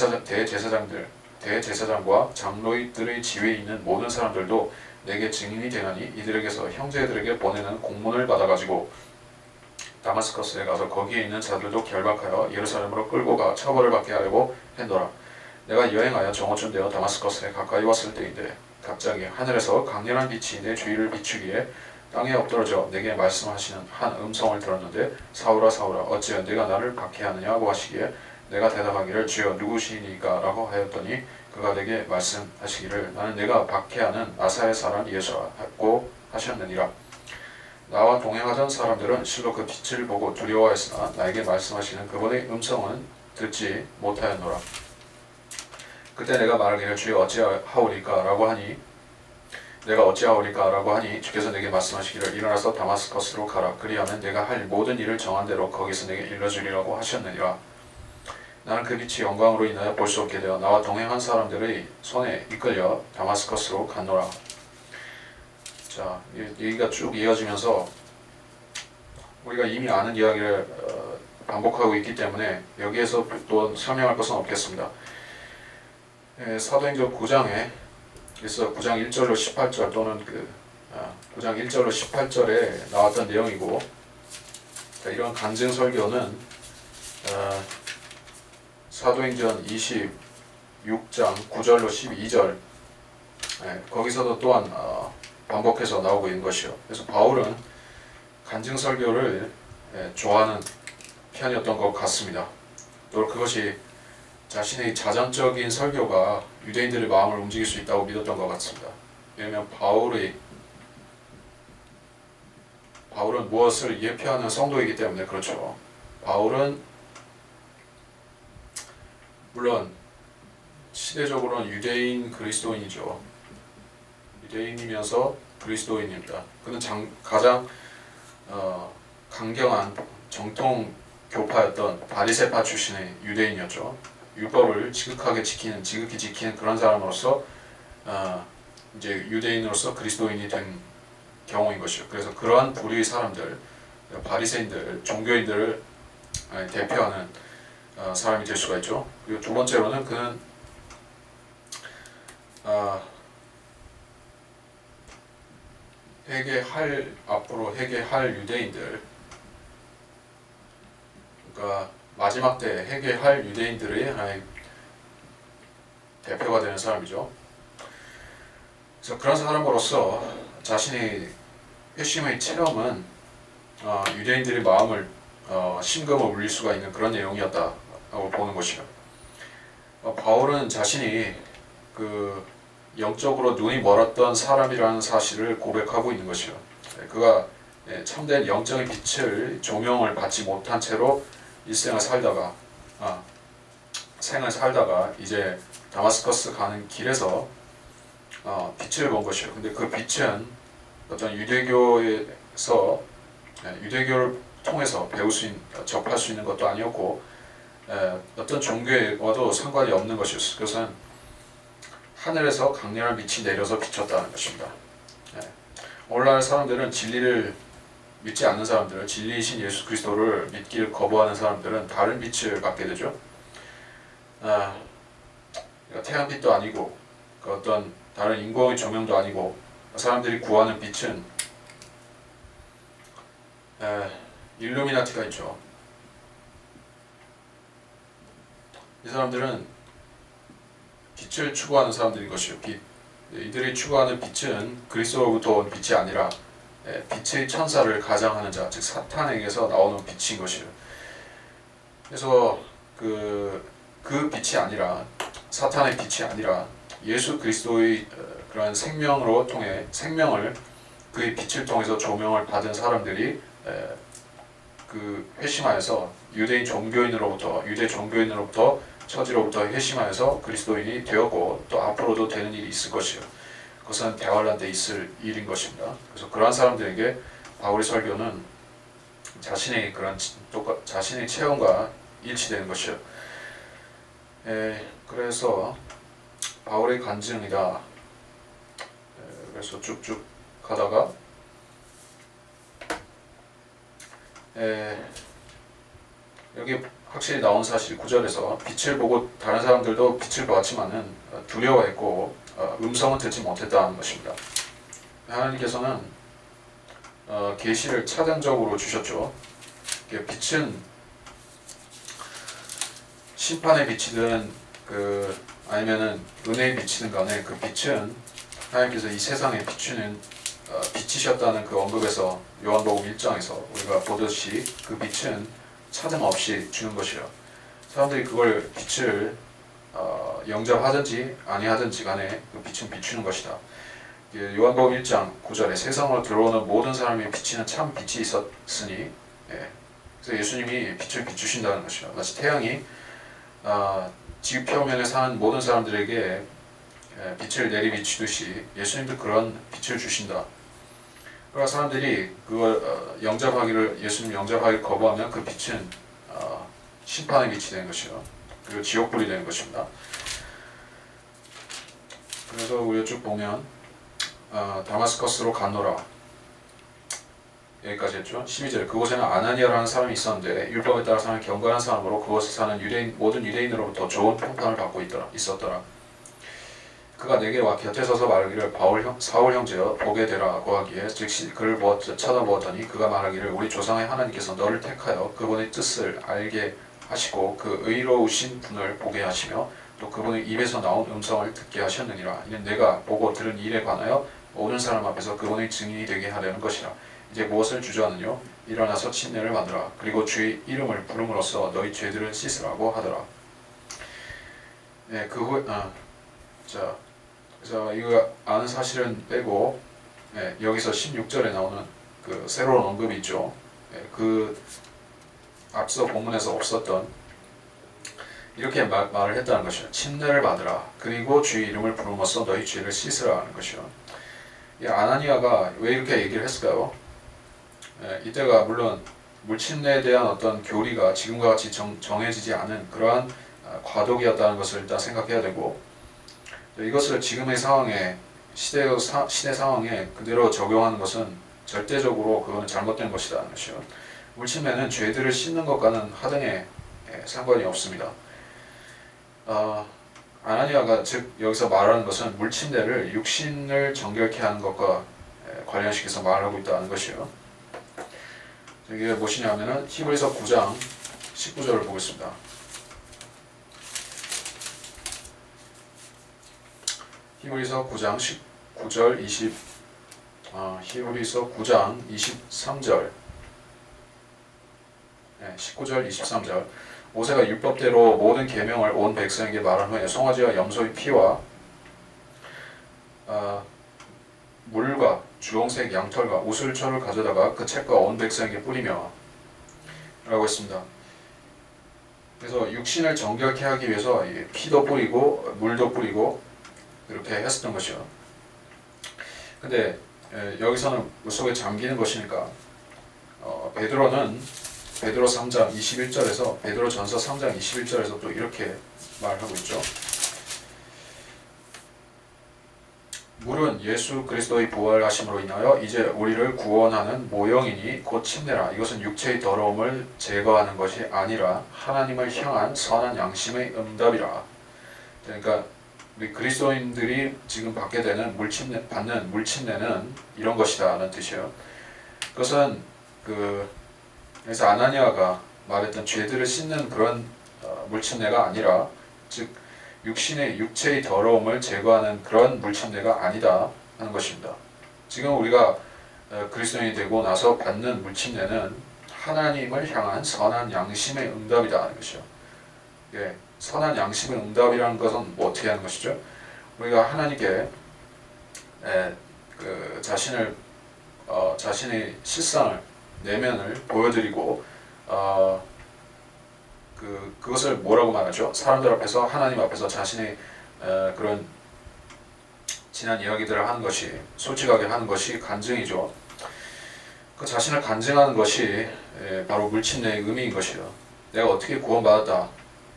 대제사장과 장로들의 지위에 있는 모든 사람들도 내게 증인이 되나니 이들에게서 형제들에게 보내는 공문을 받아가지고 다마스커스에 가서 거기에 있는 자들도 결박하여 예루살렘으로 끌고 가 처벌을 받게 하려고 했노라. 내가 여행하여 정오쯤 되어 다마스커스에 가까이 왔을 때인데 갑자기 하늘에서 강렬한 빛이 내 주위를 비추기에 땅에 엎드러져 내게 말씀하시는 한 음성을 들었는데 사울아 사울아 어찌하여 네가 나를 박해하느냐고 하시기에 내가 대답하기를 주여 누구시니까 라고 하였더니 그가 내게 말씀하시기를 나는 내가 박해하는 나사렛 사람 예수라고 하셨느니라. 나와 동행하던 사람들은 실로 그 빛을 보고 두려워했으나 나에게 말씀하시는 그분의 음성은 듣지 못하였노라. 그때 내가 말하기를 주여 어찌하오리까 라고 하니 내가 어찌하오리까 라고 하니 주께서 내게 말씀하시기를 일어나서 다마스커스로 가라. 그리하면 내가 할 모든 일을 정한 대로 거기서 내게 일러주리라고 하셨느니라. 나는 그 빛이 영광으로 인하여 볼 수 없게 되어 나와 동행한 사람들의 손에 이끌려 다마스커스로 갔노라. 자, 얘기가 쭉 이어지면서 우리가 이미 아는 이야기를 반복하고 있기 때문에 여기에서 또 설명할 것은 없겠습니다. 사도행전 9장에 그래서 9장 1절로 18절 또는 9장 1절로 18절에 나왔던 내용이고, 이런 간증 설교는 사도행전 26장 9절로 12절 거기서도 또한 반복해서 나오고 있는 것이요. 그래서 바울은 간증 설교를 좋아하는 편이었던 것 같습니다. 또 그것이 자신의 자전적인 설교가 유대인들의 마음을 움직일 수 있다고 믿었던 것 같습니다. 왜냐하면 바울은 무엇을 예표하는 성도이기 때문에 그렇죠. 바울은 물론 시대적으로는 유대인 그리스도인이죠. 유대인이면서 그리스도인입니다. 그는 가장 강경한 정통 교파였던 바리새파 출신의 유대인이었죠. 율법을 지극히 지키는 그런 사람으로서 이제 유대인으로서 그리스도인이 된 경우인 것이요. 그래서 그러한 부류의 사람들, 바리새인들, 종교인들을 대표하는 사람이 될 수가 있죠. 그리고 두 번째로는 그는 앞으로 회개할 유대인들, 그러니까 마지막 때 회개할 유대인들의 하나의 대표가 되는 사람이죠. 그래서 그런 사람으로서 자신의 회심의 체험은 유대인들의 마음을 심금을 울릴 수가 있는 그런 내용이었다고 보는 것이요. 바울은 자신이 그 영적으로 눈이 멀었던 사람이라는 사실을 고백하고 있는 것이요. 그가 참된 영적인 빛을 조명을 받지 못한 채로 일생을 살다가 생을 살다가 이제 다마스커스 가는 길에서 빛을 본 것이요. 근데 그 빛은 어떤 유대교를 통해서 접할 수 있는 것도 아니었고 어떤 종교와도 상관이 없는 것이었어요. 그것은 하늘에서 강렬한 빛이 내려서 비쳤다는 것입니다. 오늘날 사람들은 진리를 믿지 않는 사람들은, 진리이신 예수 그리스도를 믿기를 거부하는 사람들은 다른 빛을 받게 되죠. 태양빛도 아니고 그 어떤 다른 인공의 조명도 아니고 사람들이 구하는 빛은 일루미나티가 있죠. 이 사람들은 빛을 추구하는 사람들인 것이요. 이들이 추구하는 빛은 그리스도로부터 온 빛이 아니라 빛의 천사를 가장하는 자, 즉 사탄에게서 나오는 빛인 것이요. 그래서 그 빛이 아니라, 사탄의 빛이 아니라 예수 그리스도의 그러한 생명을 그의 빛을 통해서 조명을 받은 사람들이 그 회심하여서 유대 종교인으로부터 처지로부터 회심하여서 그리스도인이 되었고 또 앞으로도 되는 일이 있을 것이요. 그것은 대환란 때 있을 일인 것입니다. 그래서 그러한 사람들에게 바울의 설교는 자신의 체험과 일치되는 것이요. 그래서 바울의 간증이다. 그래서 쭉쭉 가다가 여기 확실히 나온 사실 9절에서 빛을 보고 다른 사람들도 빛을 보았지만은 두려워했고 음성은 듣지 못했다는 것입니다. 하나님께서는 계시를 차단적으로 주셨죠. 빛은 심판의 빛이든 아니면은 은혜의 빛이든 간에 그 빛은 하나님께서 이 세상에 비추는 빛이셨다는 그 언급에서 요한복음 1장에서 우리가 보듯이 그 빛은 차등 없이 주는 것이요. 사람들이 그걸 빛을 영접하든지 아니하든지 간에 그 빛은 비추는 것이다. 요한복음 1장 9절에 세상으로 들어오는 모든 사람이 비치는 참 빛이 있었으니, 그래서 예수님이 빛을 비추신다는 것이요. 마치 태양이 지구 표면에 사는 모든 사람들에게 빛을 내리비추듯이 예수님도 그런 빛을 주신다. 그러나 사람들이 그걸 예수님 영접하기를 거부하면 그 빛은 심판의 빛이 되는 것이요. 그리고 지옥불이 되는 것입니다. 그래서 우리가 쭉 보면 다마스커스로 갔노라. 여기까지 했죠. 12절 그곳에는 아나니아라는 사람이 있었는데 율법에 따라 사는 경건한 사람으로 그곳에 사는 모든 유대인으로부터 좋은 평판을 받고 있었더라. 그가 내게 와 곁에 서서 말하기를 사울 형제여 보게 되라고 하기에 즉시 그를 쳐다보았더니 그가 말하기를 우리 조상의 하나님께서 너를 택하여 그분의 뜻을 알게 하시고 그 의로우신 분을 보게 하시며 또 그분의 입에서 나온 음성을 듣게 하셨느니라. 이는 내가 보고 들은 일에 관하여 모든 사람 앞에서 그분의 증인이 되게 하려는 것이라. 이제 무엇을 주저하느뇨? 일어나서 침례를 받으라. 그리고 주의 이름을 부름으로써 너희 죄들을 씻으라고 하더라. 그 후에 그래서 이거 아는 사실은 빼고 여기서 16절에 나오는 그 새로운 언급이 있죠. 그 앞서 본문에서 없었던 이렇게 말을 했다는 것이요. 침례를 받으라. 그리고 주의 이름을 부름으로써 너희 죄를 씻으라는 것이요. 이 아나니아가 왜 이렇게 얘기를 했을까요? 이때가 물론 물침례에 대한 어떤 교리가 지금과 같이 정해지지 않은 그러한 과도기였다는 것을 일단 생각해야 되고, 이것을 지금의 상황에 시대 상황에 그대로 적용하는 것은 절대적으로 그거는 잘못된 것이라는 것이요. 물침례는 죄들을 씻는 것과는 하등의 상관이 없습니다. 아나니아가 즉 여기서 말하는 것은 물침례를 육신을 정결케 하는 것과 관련시켜서 말하고 있다는 것이요. 이게 무엇이냐면은 히브리서 9장 19절을 보겠습니다. 히브리서 9장 19절 히브리서 9장 23절 19절 23절 모세가 율법대로 모든 계명을 온 백성에게 말한 후에 송아지와 염소의 피와 물과 주홍색 양털과 우슬초를 가져다가 그 책과 온 백성에게 뿌리며 라고 했습니다. 그래서 육신을 정결케 하기 위해서 피도 뿌리고 물도 뿌리고 이렇게 했었던 것이요. 근데 여기서는 물속에 잠기는 것이니까 베드로 3장 21절에서 베드로 전서 3장 21절에서 또 이렇게 말하고 있죠. 물은 예수 그리스도의 부활하심으로 인하여 이제 우리를 구원하는 모형이니 곧 침례라. 이것은 육체의 더러움을 제거하는 것이 아니라 하나님을 향한 선한 양심의 응답이라. 그러니까 우리 그리스도인들이 지금 받게 되는 받는 물침례는 이런 것이다라는 뜻이에요. 그것은 그래서 아나니아가 말했던 죄들을 씻는 그런 물침례가 아니라, 즉 육체의 더러움을 제거하는 그런 물침례가 아니다 하는 것입니다. 지금 우리가 그리스도인이 되고 나서 받는 물침례는 하나님을 향한 선한 양심의 응답이다 하는 것이죠. 예, 선한 양심의 응답이라는 것은 뭐 어떻게 하는 것이죠? 우리가 하나님께 자신의 실상을 내면을 보여드리고 그것을 뭐라고 말하죠? 사람들 앞에서 하나님 앞에서 자신의 그런 지난 이야기들을 하는 것이, 솔직하게 하는 것이 간증이죠. 그 자신을 간증하는 것이 바로 물침례의 의미인 것이요. 내가 어떻게 구원받았다,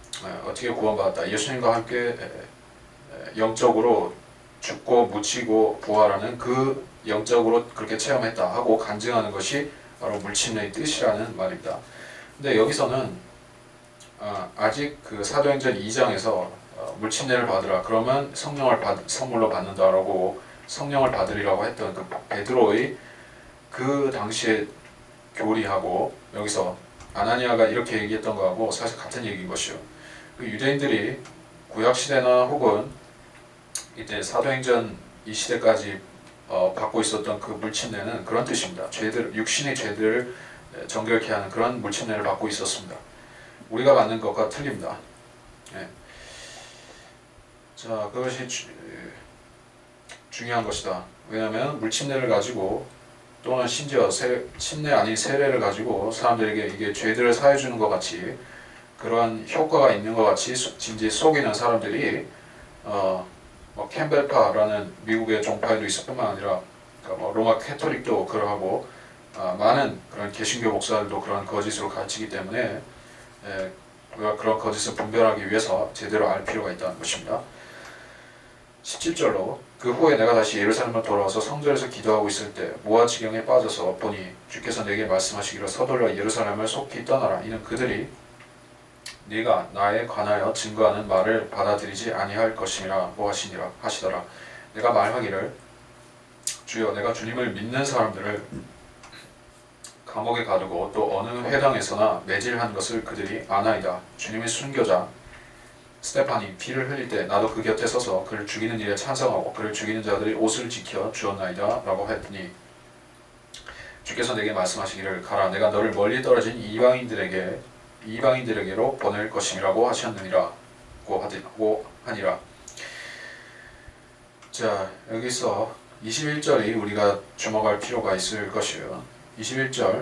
예수님과 함께 영적으로 죽고 묻히고 부활하는 그 영적으로 그렇게 체험했다 하고 간증하는 것이 바로 물침례의 뜻이라는 말입니다. 근데 여기서는 아직 그 사도행전 2장에서 물침례를 받으라, 그러면 성령을 선물로 받는다라고 성령을 받으리라고 했던 그 베드로의 그 당시의 교리하고 여기서 아나니아가 이렇게 얘기했던 거하고 사실 같은 얘기인 것이요. 그 유대인들이 구약시대나 혹은 이때 사도행전 이 시대까지 받고 있었던 그 물침례는 그런 뜻입니다. 육신의 죄들을 정결케 하는 그런 물침례를 받고 있었습니다. 우리가 받는 것과 틀립니다. 예. 자, 그것이 중요한 것이다. 왜냐하면 물침례를 가지고 또는 심지어 침례 아닌 세례를 가지고 사람들에게 이게 죄들을 사해주는 것 같이 그러한 효과가 있는 것 같이 진지 속이는 사람들이 캠벨파라는 미국의 종파에도 있을 뿐만 아니라 로마 캐토릭도 그러하고 많은 그런 개신교 목사들도 그런 거짓으로 가르치기 때문에 우리가 그런 거짓을 분별하기 위해서 제대로 알 필요가 있다는 것입니다. 17절로 그 후에 내가 다시 예루살렘으로 돌아와서 성전에서 기도하고 있을 때 모아 지경에 빠져서 보니 주께서 내게 말씀하시기를 서둘러 예루살렘을 속히 떠나라. 이는 그들이 네가 나에 관하여 증거하는 말을 받아들이지 아니할 것임이라고 하시더라. 내가 말하기를 주여 내가 주님을 믿는 사람들을 감옥에 가두고 또 어느 회당에서나 매질한 것을 그들이 아나이다. 주님의 순교자 스테파니 피를 흘릴 때 나도 그 곁에 서서 그를 죽이는 일에 찬성하고 그를 죽이는 자들의 옷을 지켜 주었나이다 라고 했더니 주께서 내게 말씀하시기를 가라 내가 너를 멀리 떨어진 이방인들에게로 보낼 것임이라고 하셨느니라 고 하니라. 자, 여기서 21절이 우리가 주목할 필요가 있을 것이에요. 21절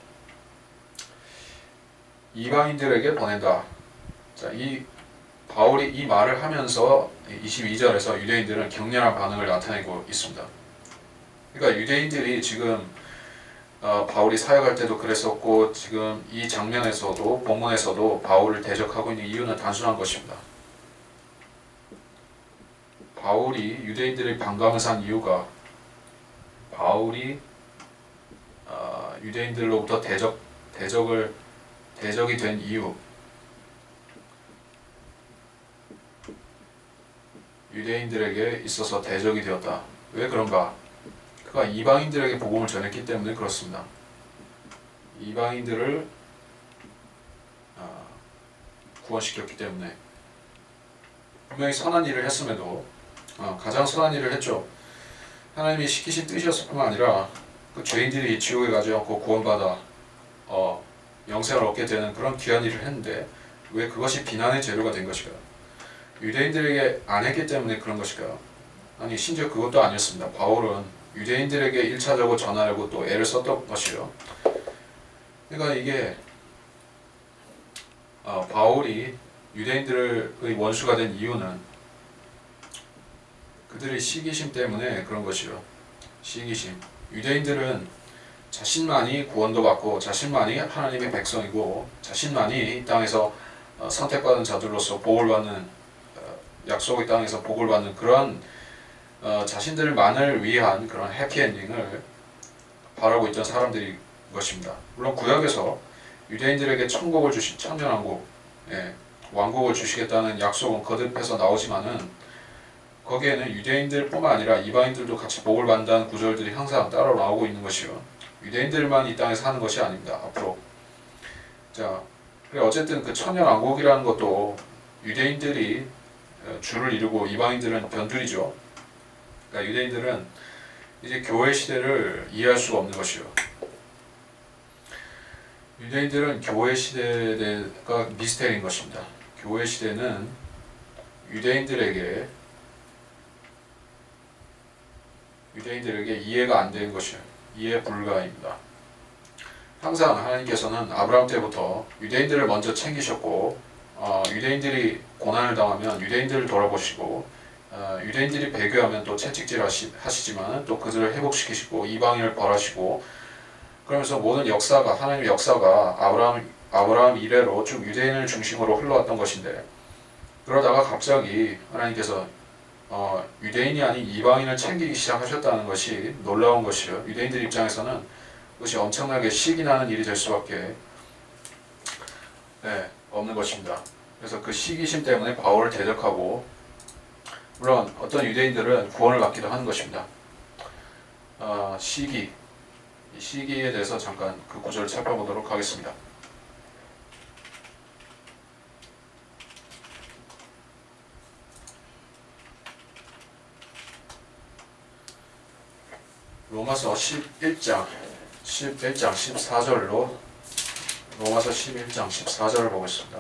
이방인들에게 보낸다. 자, 바울이 이 말을 하면서 22절에서 유대인들은 격렬한 반응을 나타내고 있습니다. 그러니까 유대인들이 지금 바울이 사역할 때도 그랬었고 지금 이 장면에서도 본문에서도 바울을 대적하고 있는 이유는 단순한 것입니다. 바울이 유대인들의 반감을 산 이유가 바울이 유대인들로부터 대적이 된 이유, 유대인들에게 있어서 대적이 되었다. 왜 그런가? 그가 이방인들에게 복음을 전했기 때문에 그렇습니다. 이방인들을 구원시켰기 때문에 분명히 선한 일을 했음에도 가장 선한 일을 했죠. 하나님이 시키신 뜻이었을 뿐만 아니라 그 죄인들이 지옥에 가지 않고 구원받아 영생을 얻게 되는 그런 귀한 일을 했는데 왜 그것이 비난의 재료가 된 것일까요? 유대인들에게 안 했기 때문에 그런 것일까요? 아니 심지어 그것도 아니었습니다. 바울은 유대인들에게 1차적으로 전하려고 또 애를 썼던 것이요. 그러니까 이게 바울이 유대인들의 원수가 된 이유는 그들의 시기심 때문에 그런 것이요. 시기심. 유대인들은 자신만이 구원도 받고 자신만이 하나님의 백성이고 자신만이 이 땅에서 선택받은 자들로서 복을 받는 약속의 땅에서 복을 받는 그러한 자신들만을 위한 그런 해피엔딩을 바라고 있던 사람들이 것입니다. 물론 구약에서 유대인들에게 천국을 주신 천년왕국, 왕국을 주시겠다는 약속은 거듭해서 나오지만은 거기에는 유대인들뿐만 아니라 이방인들도 같이 복을 받는다는 구절들이 항상 따라 나오고 있는 것이요. 유대인들만 이 땅에 사는 것이 아닙니다. 앞으로. 자, 어쨌든 그 천년왕국이라는 것도 유대인들이 주를 이루고 이방인들은 변두리죠. 그러니까 유대인들은 이제 교회 시대를 이해할 수가 없는 것이요. 유대인들은 교회 시대가 미스테리인 것입니다. 교회 시대는 유대인들에게 이해가 안 되는 것이요. 이해 불가입니다. 항상 하나님께서는 아브라함 때부터 유대인들을 먼저 챙기셨고 유대인들이 고난을 당하면 유대인들을 돌아보시고 유대인들이 배교하면 또 채찍질 하시지만 또 그들을 회복시키시고 이방인을 벌하시고 그러면서 모든 역사가 하나님의 역사가 아브라함 이래로 쭉 유대인을 중심으로 흘러왔던 것인데 그러다가 갑자기 하나님께서 유대인이 아닌 이방인을 챙기기 시작하셨다는 것이 놀라운 것이요. 유대인들 입장에서는 그것이 엄청나게 시기 나는 일이 될 수밖에 없는 것입니다. 그래서 그 시기심 때문에 바울을 대적하고 물론 어떤 유대인들은 구원을 받기도 하는 것입니다. 이 시기에 대해서 잠깐 그 구절을 살펴보도록 하겠습니다. 로마서 11장 14절로 로마서 11장 14절을 보겠습니다.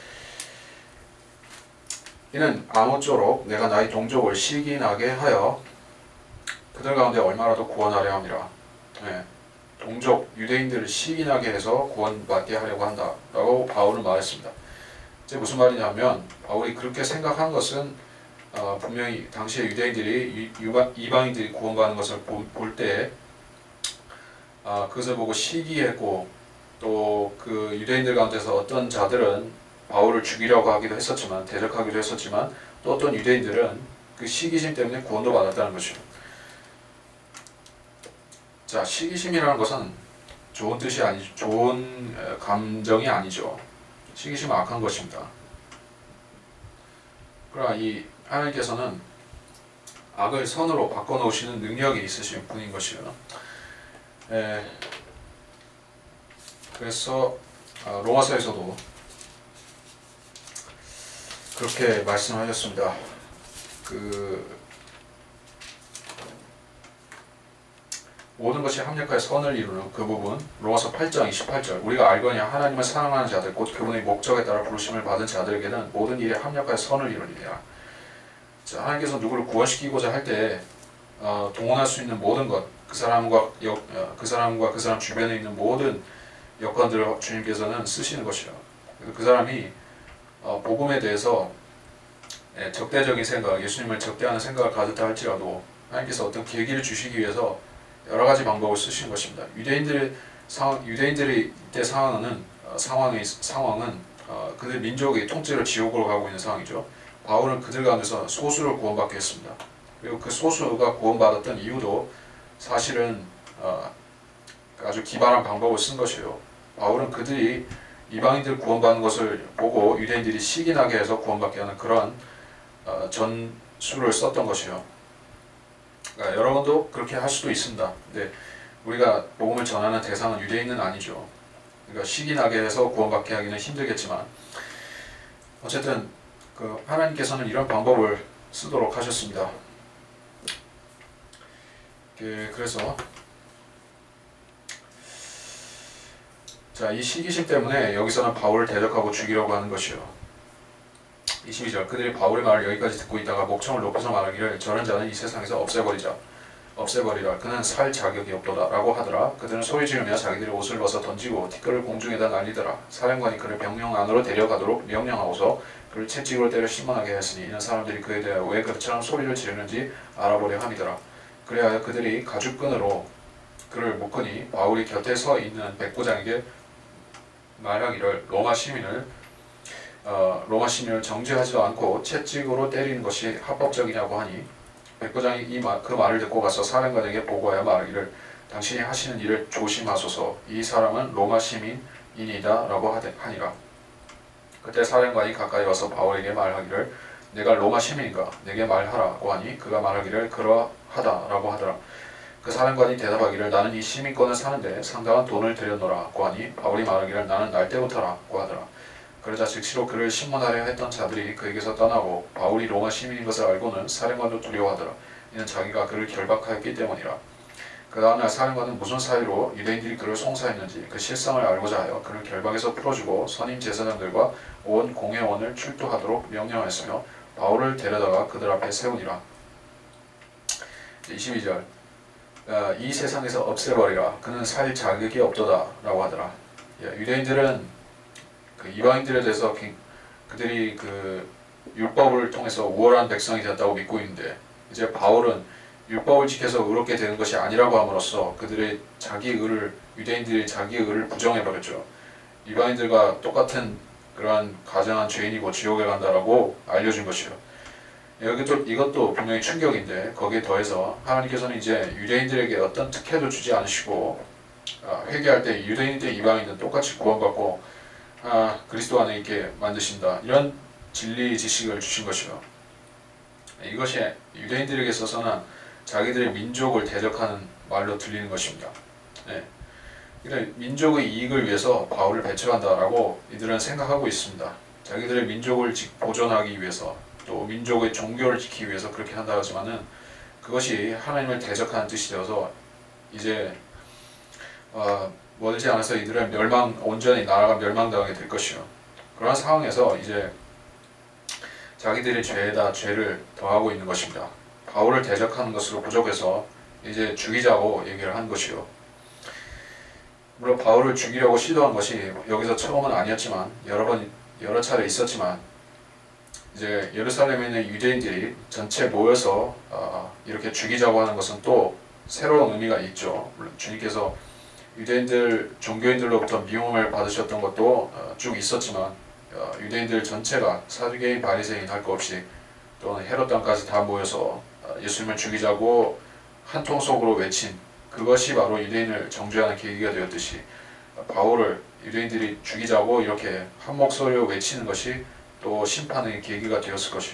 이는 아무쪼록 내가 나의 동족을 시기나게 하여 그들 가운데 얼마라도 구원하려 함이라. 동족 유대인들을 시기나게 해서 구원받게 하려고 한다 라고 바울은 말했습니다. 이제 무슨 말이냐면 바울이 그렇게 생각한 것은 분명히 당시에 유대인들이 이방인들이 구원받는 것을 볼 때 그것을 보고 시기했고 또 그 유대인들 가운데서 어떤 자들은 바울을 죽이려고 하기도 했었지만 대적하기도 했었지만 또 어떤 유대인들은 그 시기심 때문에 구원도 받았다는 것이죠. 자, 시기심이라는 것은 좋은 뜻이 아니죠. 좋은 감정이 아니죠. 시기심은 악한 것입니다. 그러나 이 하나님께서는 악을 선으로 바꿔놓으시는 능력이 있으신 분인 것이요. 그래서 로마서에서도 그렇게 말씀하셨습니다. 모든 것이 합력하여 선을 이루는 그 부분, 로마서 8장 28절. 우리가 알거니와 하나님을 사랑하는 자들 곧 그분의 목적에 따라 부르심을 받은 자들에게는 모든 일에 합력하여 선을 이루니라. 자, 하나님께서 누구를 구원시키고자 할 때 동원할 수 있는 모든 것, 그 사람과 그 사람 주변에 있는 모든 여건들을 주님께서는 쓰시는 것이요. 그 사람이 복음에 대해서 적대적인 생각, 예수님을 적대하는 생각을 가졌다 할지라도 하나님께서 어떤 계기를 주시기 위해서 여러 가지 방법을 쓰신 것입니다. 유대인들의 이때 상황은 그들 민족의 통째로 지옥으로 가고 있는 상황이죠. 바울은 그들 가운데서 소수를 구원받게 했습니다. 그리고 그 소수가 구원받았던 이유도 사실은 아주 기발한 방법을 쓴 것이에요. 바울은 그들이 이방인들 구원받는 것을 보고 유대인들이 시기나게 해서 구원받게 하는 그러한 전술을 썼던 것이에요. 그러니까 여러분도 그렇게 할 수도 있습니다. 근데 우리가 복음을 전하는 대상은 유대인은 아니죠. 그러니까 시기나게 해서 구원받게 하기는 힘들겠지만 어쨌든 하나님께서는 이런 방법을 쓰도록 하셨습니다. 그래서 자, 이 시기심 때문에 여기서는 바울을 대적하고 죽이려고 하는 것이요. 22절 그들이 바울의 말을 여기까지 듣고 있다가 목청을 높여서 말하기를 저런 자는 이 세상에서 없애버리라. 그는 살 자격이 없도다 라고 하더라. 그들은 소리 지르며 자기들의 옷을 벗어 던지고 티끌을 공중에다 날리더라. 사령관이 그를 병영 안으로 데려가도록 명령하고서 그를 채찍으로 때려 신문하게 했으니 이는 사람들이 그에 대하여 왜 그처럼 소리를 지르는지 알아보려 함이더라. 그래야 그들이 가죽끈으로 그를 묶으니 바울이 곁에 서 있는 백부장에게 말하기를 로마 시민을 정죄하지도 않고 채찍으로 때리는 것이 합법적이냐고 하니 백부장이 그 말을 듣고 가서 사령관에게 보고하여 말하기를 당신이 하시는 일을 조심하소서. 이 사람은 로마 시민이니이다 라고 하니라. 그때 사령관이 가까이 와서 바울에게 말하기를 내가 로마 시민인가? 내게 말하라고 하니 그가 말하기를 그러하다 라고 하더라. 그 사령관이 대답하기를 나는 이 시민권을 사는데 상당한 돈을 들였노라고 하니 바울이 말하기를 나는 날 때부터라고 하더라. 그러자 즉시로 그를 신문하려 했던 자들이 그에게서 떠나고 바울이 로마 시민인 것을 알고는 사령관도 두려워하더라. 이는 자기가 그를 결박하였기 때문이라. 그 다음날 사령관은 무슨 사유로 유대인들이 그를 송사했는지 그 실상을 알고자 하여 그를 결박에서 풀어주고 선임 제사장들과 온 공회원을 출두하도록 명령하였으며 바울을 데려다가 그들 앞에 세우니라. 22절 이 세상에서 없애버리라. 그는 살 자격이 없도다 라고 하더라. 유대인들은 그 이방인들에 대해서 그들이 그 율법을 통해서 우월한 백성이 되었다고 믿고 있는데 이제 바울은 율법을 지켜서 의롭게 되는 것이 아니라고 함으로써 그들의 유대인들이 자기의 의를 부정해버렸죠. 이방인들과 똑같은 그러한 가정한 죄인이고 지옥에 간다라고 알려준 것이요. 이것도 분명히 충격인데 거기에 더해서 하나님께서는 이제 유대인들에게 어떤 특혜도 주지 않으시고 회개할 때 유대인들 이방인들 똑같이 구원받고 그리스도 안에 있게 만드신다. 이런 진리 지식을 주신 것이요. 이것이 유대인들에게 있어서는 자기들의 민족을 대적하는 말로 들리는 것입니다. 그러니까 민족의 이익을 위해서 바울을 배척한다라고 이들은 생각하고 있습니다. 자기들의 민족을 보존하기 위해서 또 민족의 종교를 지키기 위해서 그렇게 한다 하지만은 그것이 하나님을 대적하는 뜻이 되어서 이제 멀지 않아서 이들은 온전히 나라가 멸망당하게 될 것이요. 그런 상황에서 이제 자기들의 죄에다 죄를 더하고 있는 것입니다. 바울을 대적하는 것으로 부족해서 이제 죽이자고 얘기를 한 것이요. 물론 바울을 죽이려고 시도한 것이 여기서 처음은 아니었지만 여러 차례 있었지만 이제 예루살렘에 있는 유대인들이 전체 모여서 이렇게 죽이자고 하는 것은 또 새로운 의미가 있죠. 물론 주님께서 유대인들 종교인들로부터 미움을 받으셨던 것도 쭉 있었지만 유대인들 전체가 사두개인 바리새인 할 것 없이 또는 헤롯 땅까지 다 모여서 예수님을 죽이자고 한 통 속으로 외친 그것이 바로 유대인을 정죄하는 계기가 되었듯이 바울을 유대인들이 죽이자고 이렇게 한 목소리로 외치는 것이 또 심판의 계기가 되었을 것이요.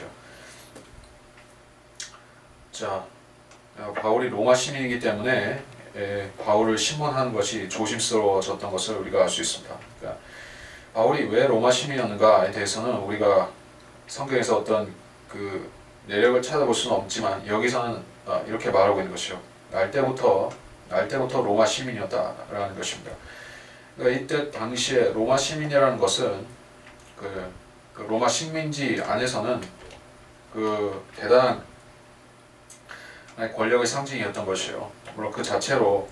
자, 바울이 로마 시민이기 때문에 바울을 신문하는 것이 조심스러워졌던 것을 우리가 알 수 있습니다. 그러니까 바울이 왜 로마 시민이었는가에 대해서는 우리가 성경에서 어떤 그 내력을 찾아볼 수는 없지만 여기서는 이렇게 말하고 있는 것이요. 날 때부터 로마 시민이었다라는 것입니다. 그러니까 이때 당시에 로마 시민이라는 것은 그 로마 식민지 안에서는 그 대단한 권력의 상징이었던 것이요. 물론 그 자체로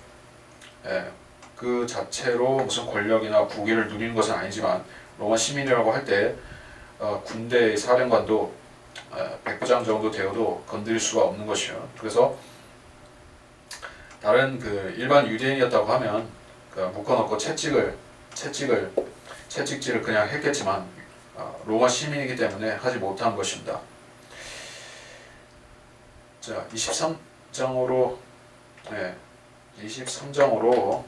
무슨 권력이나 부귀를 누리는 것은 아니지만 로마 시민이라고 할 때 군대의 사령관도 백부장 정도 되어도 건드릴 수가 없는 것이요. 그래서 다른 그 일반 유대인이었다고 하면 그 묶어놓고 채찍질을 그냥 했겠지만 로마 시민이기 때문에 하지 못한 것입니다. 자, 23장으로 23장으로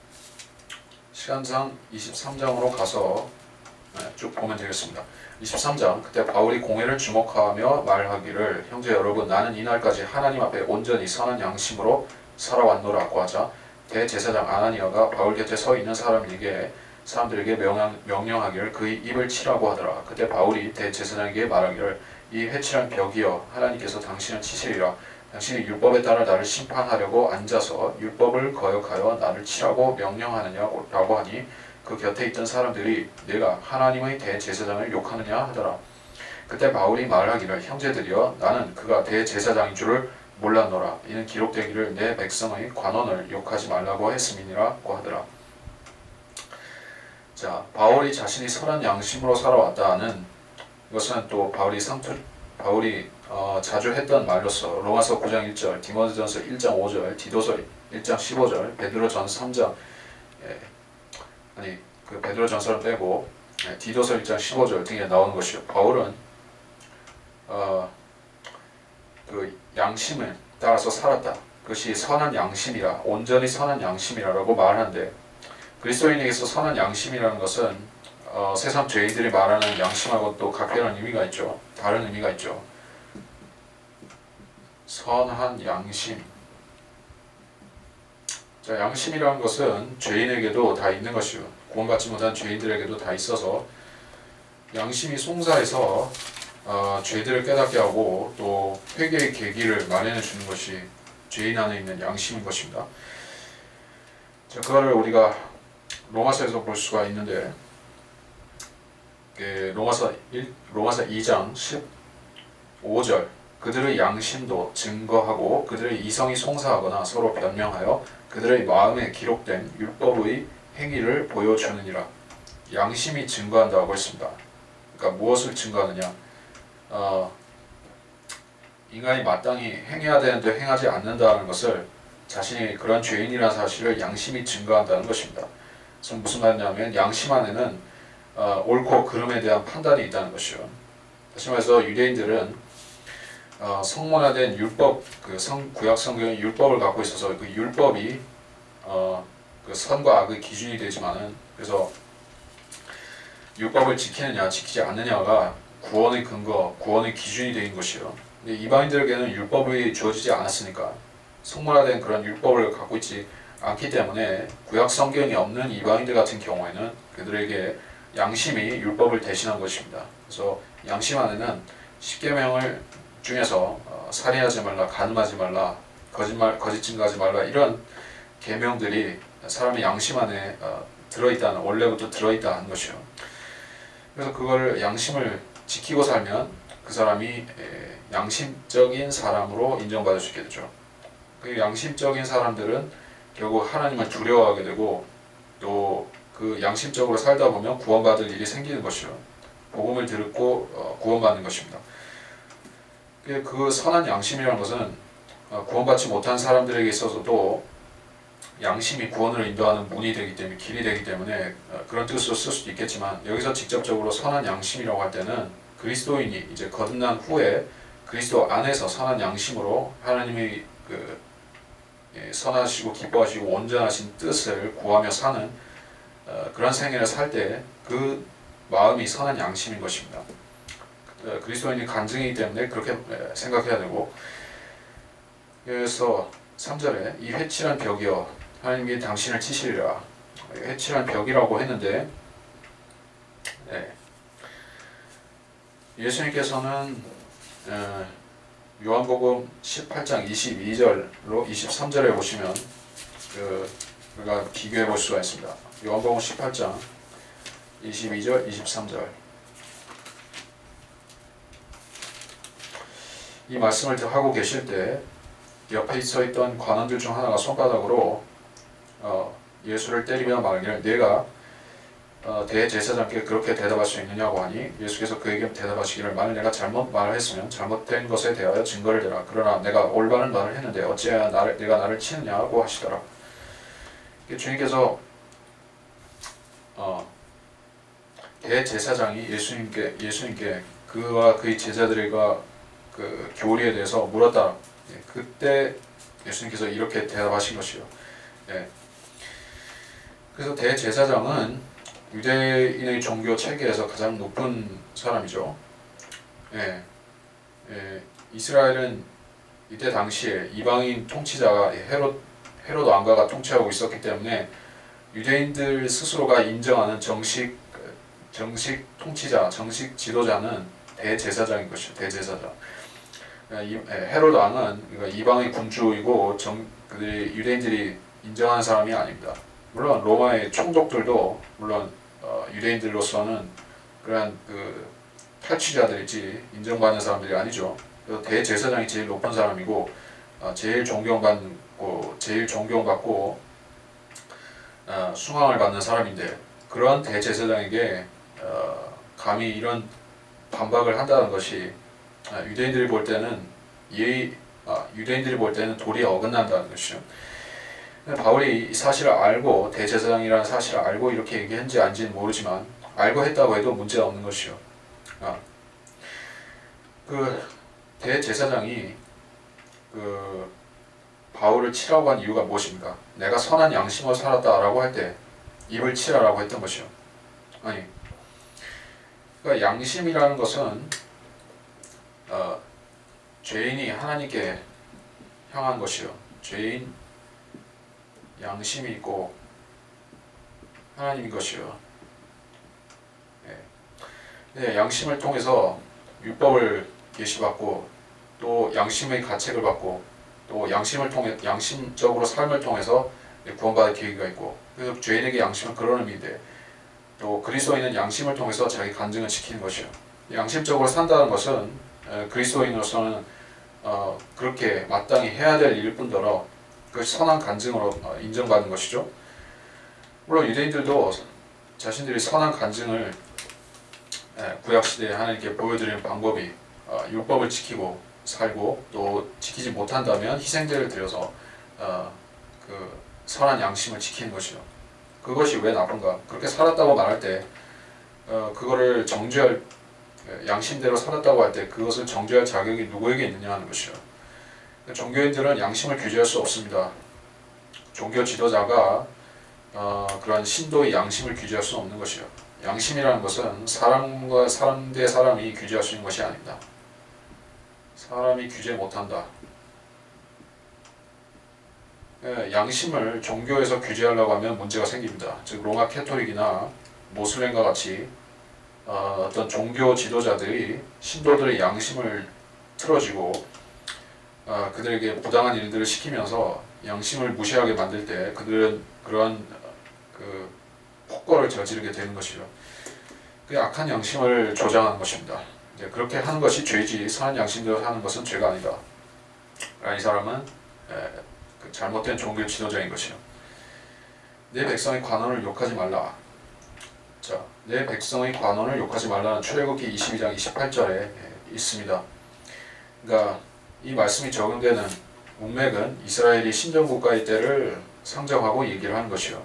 시간상 23장으로 가서 쭉 보면 되겠습니다. 23장, 그때 바울이 공회를 주목하며 말하기를 형제 여러분 나는 이날까지 하나님 앞에 온전히 선한 양심으로 살아왔노라고 하자 대제사장 아나니아가 바울 곁에 서 있는 사람들에게 명령하기를 그의 입을 치라고 하더라. 그때 바울이 대제사장에게 말하기를 이 회칠한 벽이여 하나님께서 당신을 치시리라. 당신이 율법에 따라 나를 심판하려고 앉아서 율법을 거역하여 나를 치라고 명령하느냐라고 하니 그 곁에 있던 사람들이 내가 하나님의 대제사장을 욕하느냐 하더라. 그때 바울이 말하기를 형제들이여 나는 그가 대제사장인 줄을 몰랐노라. 이는 기록되기를 내 백성의 관원을 욕하지 말라고 했음이니라고 하더라. 자, 바울이 자신이 선한 양심으로 살아왔다는 이것은 또 바울이 자주 했던 말로서 로마서 9장 1절, 디모데전서 1장 5절, 디도서 1장 15절, 베드로전서 3장 그 베드로전서를 빼고 디도서 1장 15절 등에 나오는 것이요. 바울은 그 양심을 따라서 살았다. 그것이 선한 양심이라, 온전히 선한 양심이라고 말하는데 그리스도인에게서 선한 양심이라는 것은 세상 죄인들이 말하는 양심하고 또 각별한 의미가 있죠. 다른 의미가 있죠. 선한 양심. 자, 양심이라는 것은 죄인에게도 다 있는 것이요. 구원받지 못한 죄인들에게도 다 있어서 양심이 송사해서 죄들을 깨닫게 하고 또 회개의 계기를 마련해 주는 것이 죄인 안에 있는 양심인 것입니다. 자, 그거를 우리가 로마서에서 볼 수가 있는데 로마서 2장 15절 그들의 양심도 증거하고 그들의 이성이 송사하거나 서로 변명하여 그들의 마음에 기록된 율법의 행위를 보여주느니라. 양심이 증거한다고 했습니다. 그러니까 무엇을 증거하느냐? 인간이 마땅히 행해야 되는데 행하지 않는다는 것을 자신이 그런 죄인이라는 사실을 양심이 증거한다는 것입니다. 그래서 무슨 말이냐면 양심 안에는 옳고 그름에 대한 판단이 있다는 것이요. 다시 말해서 유대인들은 성문화된 율법, 구약 성경의 율법을 갖고 있어서 그 율법이 그 선과 악의 기준이 되지만은 그래서 율법을 지키느냐 지키지 않느냐가 구원의 근거, 구원의 기준이 되는 것이요. 근데 이방인들에게는 율법이 주어지지 않았으니까 성문화된 그런 율법을 갖고 있지 않기 때문에 구약 성경이 없는 이방인들 같은 경우에는 그들에게 양심이 율법을 대신한 것입니다. 그래서 양심 안에는 십계명을 중에서 살인하지 말라, 간음하지 말라, 거짓 증거하지 말라 이런 계명들이 사람의 양심 안에 들어있다는 원래부터 들어있다는 것이요. 그래서 그걸 양심을 지키고 살면 그 사람이 양심적인 사람으로 인정받을 수 있게 되죠. 그 양심적인 사람들은 결국 하나님을 두려워하게 되고 또 그 양심적으로 살다 보면 구원받을 일이 생기는 것이요. 복음을 듣고 구원받는 것입니다. 그 선한 양심이라는 것은 구원받지 못한 사람들에게 있어서도 양심이 구원을 인도하는 문이 되기 때문에 길이 되기 때문에 그런 뜻으로 쓸 수도 있겠지만 여기서 직접적으로 선한 양심이라고 할 때는 그리스도인이 이제 거듭난 후에 그리스도 안에서 선한 양심으로 하나님의 선하시고 기뻐하시고 온전하신 뜻을 구하며 사는 그런 생애를 살 때 그 마음이 선한 양심인 것입니다. 그리스도인이 간증이기 때문에 그렇게 생각해야 되고 그래서 3절에 이 회칠한 벽이여 하나님이 당신을 치시리라. 회칠한 벽이라고 했는데 예수님께서는 요한복음 18장 22절로 23절에 보시면 우리가 비교해 볼 수가 있습니다. 요한복음 18장 22절 23절 이 말씀을 하고 계실 때 옆에 서 있던 관원들 중 하나가 손바닥으로 예수를 때리며 말하기를 내가 대제사장께 그렇게 대답할 수 있느냐고 하니 예수께서 그에게 대답하시기를 만일 내가 잘못 말했으면 잘못된 것에 대하여 증거를 대라. 그러나 내가 올바른 말을 했는데 어찌해야 내가 나를 치느냐고 하시더라. 주님께서 대제사장이 예수님께 그와 그의 제자들과 그 교리에 대해서 물었다. 그때 예수님께서 이렇게 대답하신 것이요. 그래서 대제사장은 유대인의 종교 체계에서 가장 높은 사람이죠. 이스라엘은 이때 당시에 이방인 통치자가 헤롯 왕가가 통치하고 있었기 때문에 유대인들 스스로가 인정하는 정식 통치자, 정식 지도자는 대제사장인 것이죠. 대제사장. 헤롯 왕은 이방의 군주이고 그들이 유대인들이 인정하는 사람이 아닙니다. 물론 로마의 총독들도 물론 유대인들로서는 그러한 그 탈취자들이지 인정받는 사람들이 아니죠. 대제사장이 제일 높은 사람이고 제일 존경받고 숭앙을 받는 사람인데 그러한 대제사장에게 감히 이런 반박을 한다는 것이 유대인들이 볼 때는 도리에 어긋난다는 것이죠. 바울이 이 사실을 알고 대제사장이라는 사실을 알고 이렇게 얘기했는지 아닌지는 모르지만 알고 했다고 해도 문제가 없는 것이요. 그 대제사장이 그 바울을 치라고 한 이유가 무엇입니까? 내가 선한 양심으로 살았다라고 할 때 입을 치라라고 했던 것이요. 아니, 그러니까 양심이라는 것은 죄인이 하나님께 향한 것이요. 죄인 양심이 있고 하나님인 것이요. 양심을 통해서 율법을 계시받고 또 양심의 가책을 받고 또 양심적으로 삶을 통해서 구원받을 계기가 있고 그래서 죄인에게 양심은 그런 의미인데 또 그리스도인은 양심을 통해서 자기 간증을 지키는 것이요. 양심적으로 산다는 것은 그리스도인으로서는 그렇게 마땅히 해야 될 일일 뿐더러 그 선한 간증으로 인정받는 것이죠. 물론 유대인들도 자신들이 선한 간증을 구약시대에 하나님께 보여드리는 방법이 율법을 지키고 살고 또 지키지 못한다면 희생제를 드려서 그 선한 양심을 지키는 것이죠. 그것이 왜 나쁜가? 그렇게 살았다고 말할 때 그거를 정죄할 양심대로 살았다고 할 때 그것을 정죄할 자격이 누구에게 있느냐 하는 것이죠. 종교인들은 양심을 규제할 수 없습니다. 종교 지도자가 그러한 신도의 양심을 규제할 수 없는 것이요. 양심이라는 것은 사람과 사람 대 사람이 규제할 수 있는 것이 아닙니다. 사람이 규제 못한다. 양심을 종교에서 규제하려고 하면 문제가 생깁니다. 즉 로마 캐토릭이나 모슬렘과 같이 어떤 종교 지도자들이 신도들의 양심을 틀어지고 그들에게 부당한 일들을 시키면서 양심을 무시하게 만들 때 그들은 그러한 그 폭거를 저지르게 되는 것이죠. 그 악한 양심을 조장하는 것입니다. 그렇게 하는 것이 죄지 선한 양심대로 사는 것은 죄가 아니다. 이 사람은 그 잘못된 종교 지도자인 것이요. 내 백성의 관원을 욕하지 말라. 자, 내 백성의 관원을 욕하지 말라는 출애굽기 22장 28절에 있습니다. 그러니까 이 말씀이 적용되는 문맥은 이스라엘이 신정국가의 때를 상정하고 얘기를 하는 것이요.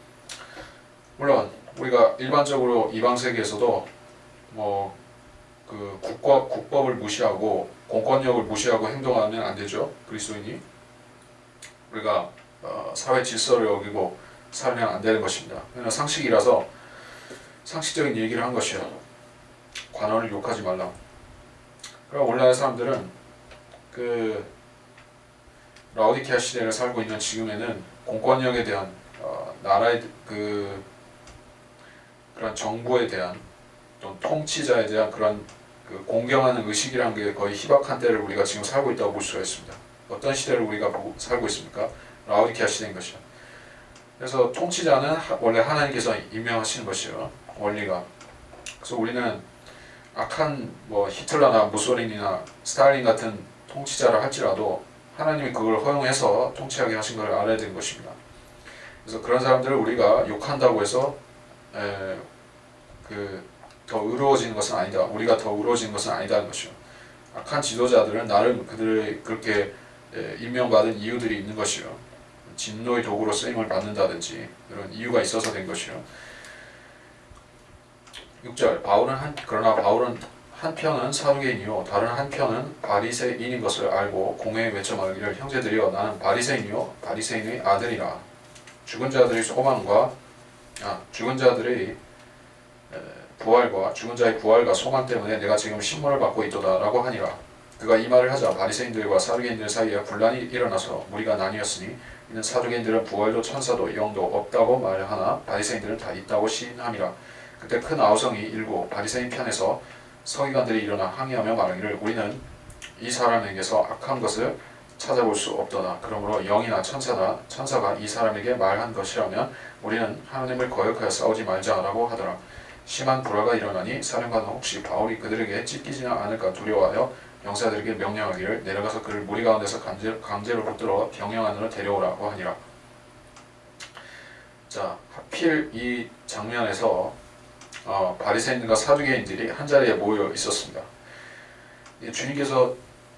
물론 우리가 일반적으로 이방 세계에서도 그 국법을 무시하고 공권력을 무시하고 행동하면 안 되죠. 그리스도인이 우리가 사회 질서를 어기고 살면 안 되는 것입니다. 그냥 상식이라서 상식적인 얘기를 한 것이요. 관원을 욕하지 말라. 그럼 오늘날 사람들은 그 라오디케아 시대를 살고 있는 지금에는 공권력에 대한 나라의 그런 정부에 대한 또 통치자에 대한 그런 그 공경하는 의식이라는 게 거의 희박한 때를 우리가 지금 살고 있다고 볼 수가 있습니다. 어떤 시대를 우리가 살고 있습니까? 라오디케아 시대인 것이요. 그래서 통치자는 원래 하나님께서 임명하시는 것이요. 원리가. 그래서 우리는 악한 히틀러나 무솔리니나 스탈린 같은 통치자를 할지라도 하나님이 그걸 허용해서 통치하게 하신 걸 알아야 되는 것입니다. 그래서 그런 사람들을 우리가 욕한다고 해서 더 의로워지는 것은 아니다. 우리가 더 의로워지는 것은 아니다는 것이요. 악한 지도자들은 나름 그들의 그렇게 임명받은 이유들이 있는 것이요. 진노의 도구로 쓰임을 받는다든지 이런 이유가 있어서 된 것이요. 6절 그러나 바울은 한편은 사두개인이요 다른 한편은 바리새인인 것을 알고 공회에 외쳐 말하기를 형제들이여 나는 바리새인이요 바리새인의 아들이라. 죽은 자들의 부활과 소망 때문에 내가 지금 신문을 받고 있도다 라고 하니라. 그가 이 말을 하자 바리새인들과 사두개인들 사이에 분란이 일어나서 무리가 나뉘었으니 이는 사두개인들은 부활도 천사도 영도 없다고 말하나 바리새인들은 다 있다고 시인함이라. 그때 큰 아우성이 일고 바리새인 편에서 서기관들이 일어나 항의하며 말하기를 우리는 이 사람에게서 악한 것을 찾아볼 수 없도다. 그러므로 영이나 천사가 이 사람에게 말한 것이라면 우리는 하나님을 거역하여 싸우지 말자라고 하더라. 심한 불화가 일어나니 사령관은 혹시 바울이 그들에게 찢기지는 않을까 두려워하여 병사들에게 명령하기를 내려가서 그를 무리 가운데서 강제로 붙들어 병영 안으로 데려오라고 하니라. 자, 하필 이 장면에서 바리새인들과 사두개인들이 한자리에 모여 있었습니다. 주님께서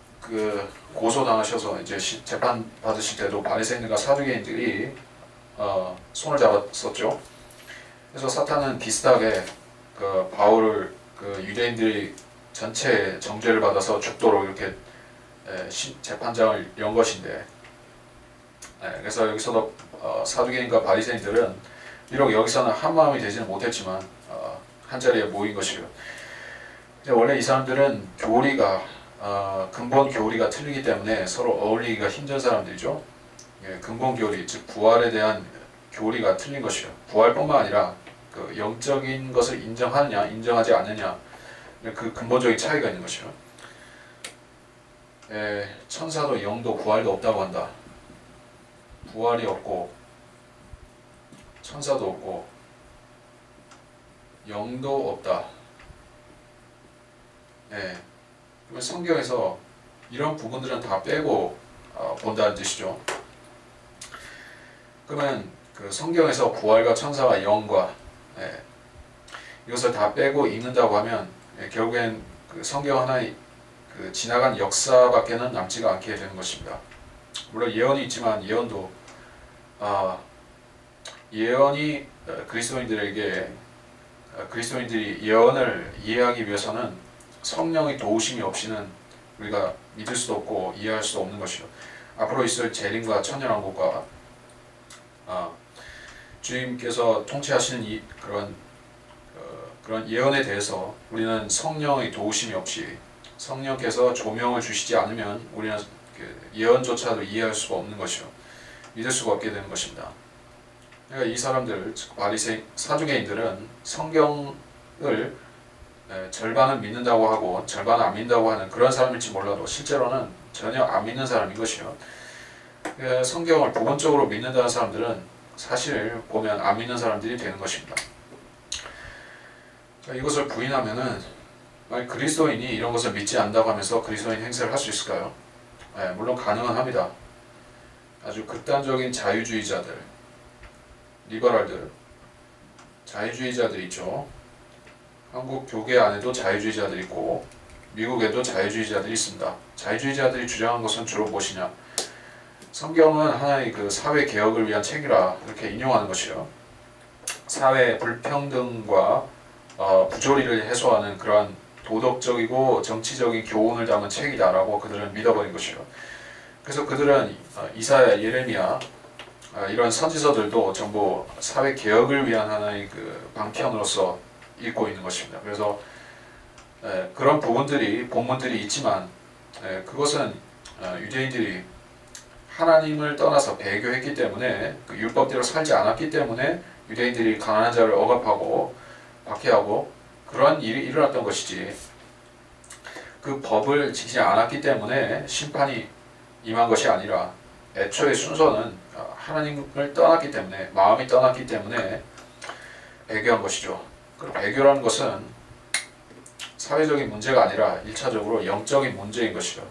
고소당하셔서 이제 재판 받으실 때도 바리새인들과 사두개인들이 손을 잡았었죠. 그래서 사탄은 비슷하게 바울을 유대인들이 전체 정죄를 받아서 죽도록 이렇게 재판장을 연 것인데, 그래서 여기서도 사두개인과 바리새인들은 비록 여기서는 한 마음이 되지는 못했지만 한자리에 모인 것이요. 원래 이 사람들은 근본 교리가 틀리기 때문에 서로 어울리기가 힘든 사람들이죠. 근본 교리, 즉 부활에 대한 교리가 틀린 것이요. 부활뿐만 아니라 영적인 것을 인정하느냐, 인정하지 않느냐, 그 근본적인 차이가 있는 것이요. 천사도 영도 부활도 없다고 한다. 부활이 없고 천사도 없고 영도 없다. 그러면 성경에서 이런 부분들은 다 빼고 본다는 뜻이죠. 그러면 성경에서 부활과 천사와 영과 이것을 다 빼고 읽는다고 하면 결국엔 성경 하나의 지나간 역사밖에는 남지가 않게 되는 것입니다. 물론 예언이 있지만 예언이 그리스도인들이 예언을 이해하기 위해서는 성령의 도우심이 없이는 우리가 믿을 수도 없고 이해할 수도 없는 것이요. 앞으로 있을 재림과 천년왕국과 주님께서 통치하시는 그런 예언에 대해서 우리는 성령의 도우심이 없이 성령께서 조명을 주시지 않으면 우리는 예언조차도 이해할 수가 없는 것이요. 믿을 수가 없게 되는 것입니다. 그러니까 이 사람들, 즉 사두개인들은 성경을 절반은 믿는다고 하고 절반은 안 믿는다고 하는 그런 사람일지 몰라도 실제로는 전혀 안 믿는 사람인 것이요. 성경을 부분적으로 믿는다는 사람들은 사실 보면 안 믿는 사람들이 되는 것입니다. 이것을 부인하면은 그리스도인이 이런 것을 믿지 않는다고 하면서 그리스도인 행세를 할 수 있을까요? 물론 가능은 합니다. 아주 극단적인 자유주의자들, 리버럴들, 자유주의자들이 있죠. 한국 교계 안에도 자유주의자들이 있고 미국에도 자유주의자들이 있습니다. 자유주의자들이 주장한 것은 주로 무엇이냐? 성경은 하나의 사회 개혁을 위한 책이라 이렇게 인용하는 것이요. 사회 불평등과 부조리를 해소하는 그러한 도덕적이고 정치적인 교훈을 담은 책이다라고 그들은 믿어버린 것이요. 그래서 그들은 이사야, 예레미야 이런 선지서들도 전부 사회 개혁을 위한 하나의 방편으로서 읽고 있는 것입니다. 그래서 그런 본문들이 있지만 그것은 유대인들이 하나님을 떠나서 배교했기 때문에 율법대로 살지 않았기 때문에 유대인들이 가난한 자를 억압하고 박해하고 그러한 일이 일어났던 것이지, 그 법을 지키지 않았기 때문에 심판이 임한 것이 아니라 애초의 순서는 하나님을 떠났기 때문에, 마음이 떠났기 때문에 배교한 것이죠. 그리고 배교라는 것은 사회적인 문제가 아니라 1차적으로 영적인 문제인 것이죠.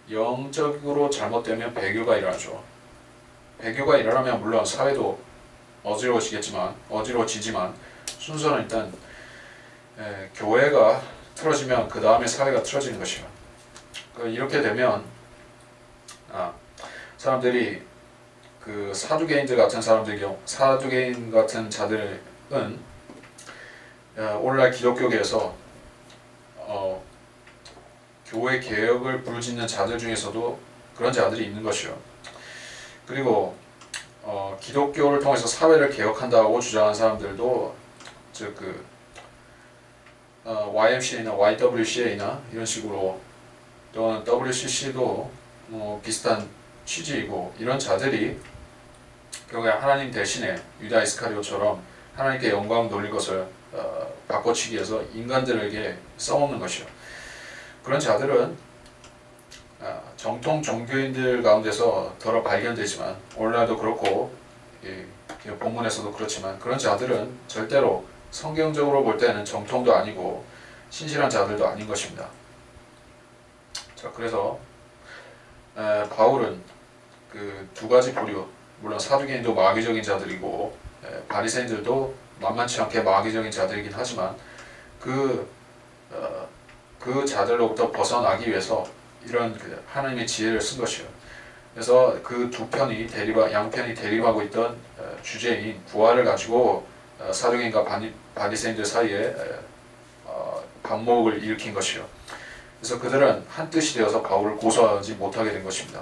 영적으로 잘못되면 배교가 일어나죠. 배교가 일어나면 물론 사회도 어지러워지지만 순서는 일단 교회가 틀어지면 그 다음에 사회가 틀어지는 것이요. 이렇게 되면 사람들이 그 사두개인 같은 자들은 오늘날 기독교계에서 교회 개혁을 부르짖는 자들 중에서도 그런 자들이 있는 것이요. 그리고 기독교를 통해서 사회를 개혁한다고 주장하는 사람들도 즉 YMCA나 YWCA나 이런 식으로 또는 WCC도 비슷한 취지이고 이런 자들이 결국에 하나님 대신에 유다 이스카리오처럼 하나님께 영광 돌릴 것을 바꿔치기 위해서 인간들에게 써먹는 것이요. 그런 자들은 정통 종교인들 가운데서 더러 발견되지만 오늘날도 그렇고 본문에서도 그렇지만 그런 자들은 절대로 성경적으로 볼 때는 정통도 아니고 신실한 자들도 아닌 것입니다. 자, 그래서 바울은 그 두 가지 부류, 물론 사두개인도 마귀적인 자들이고 바리새인들도 만만치 않게 마귀적인 자들이긴 하지만 그 자들로부터 벗어나기 위해서 이런 하나님의 지혜를 쓴 것이요. 그래서 그 두 편이 양편이 대립하고 있던 주제인 부활을 가지고 사두개인과 바리새인들 사이에 반목을 일으킨 것이요. 그래서 그들은 한 뜻이 되어서 바울을 고소하지 못하게 된 것입니다.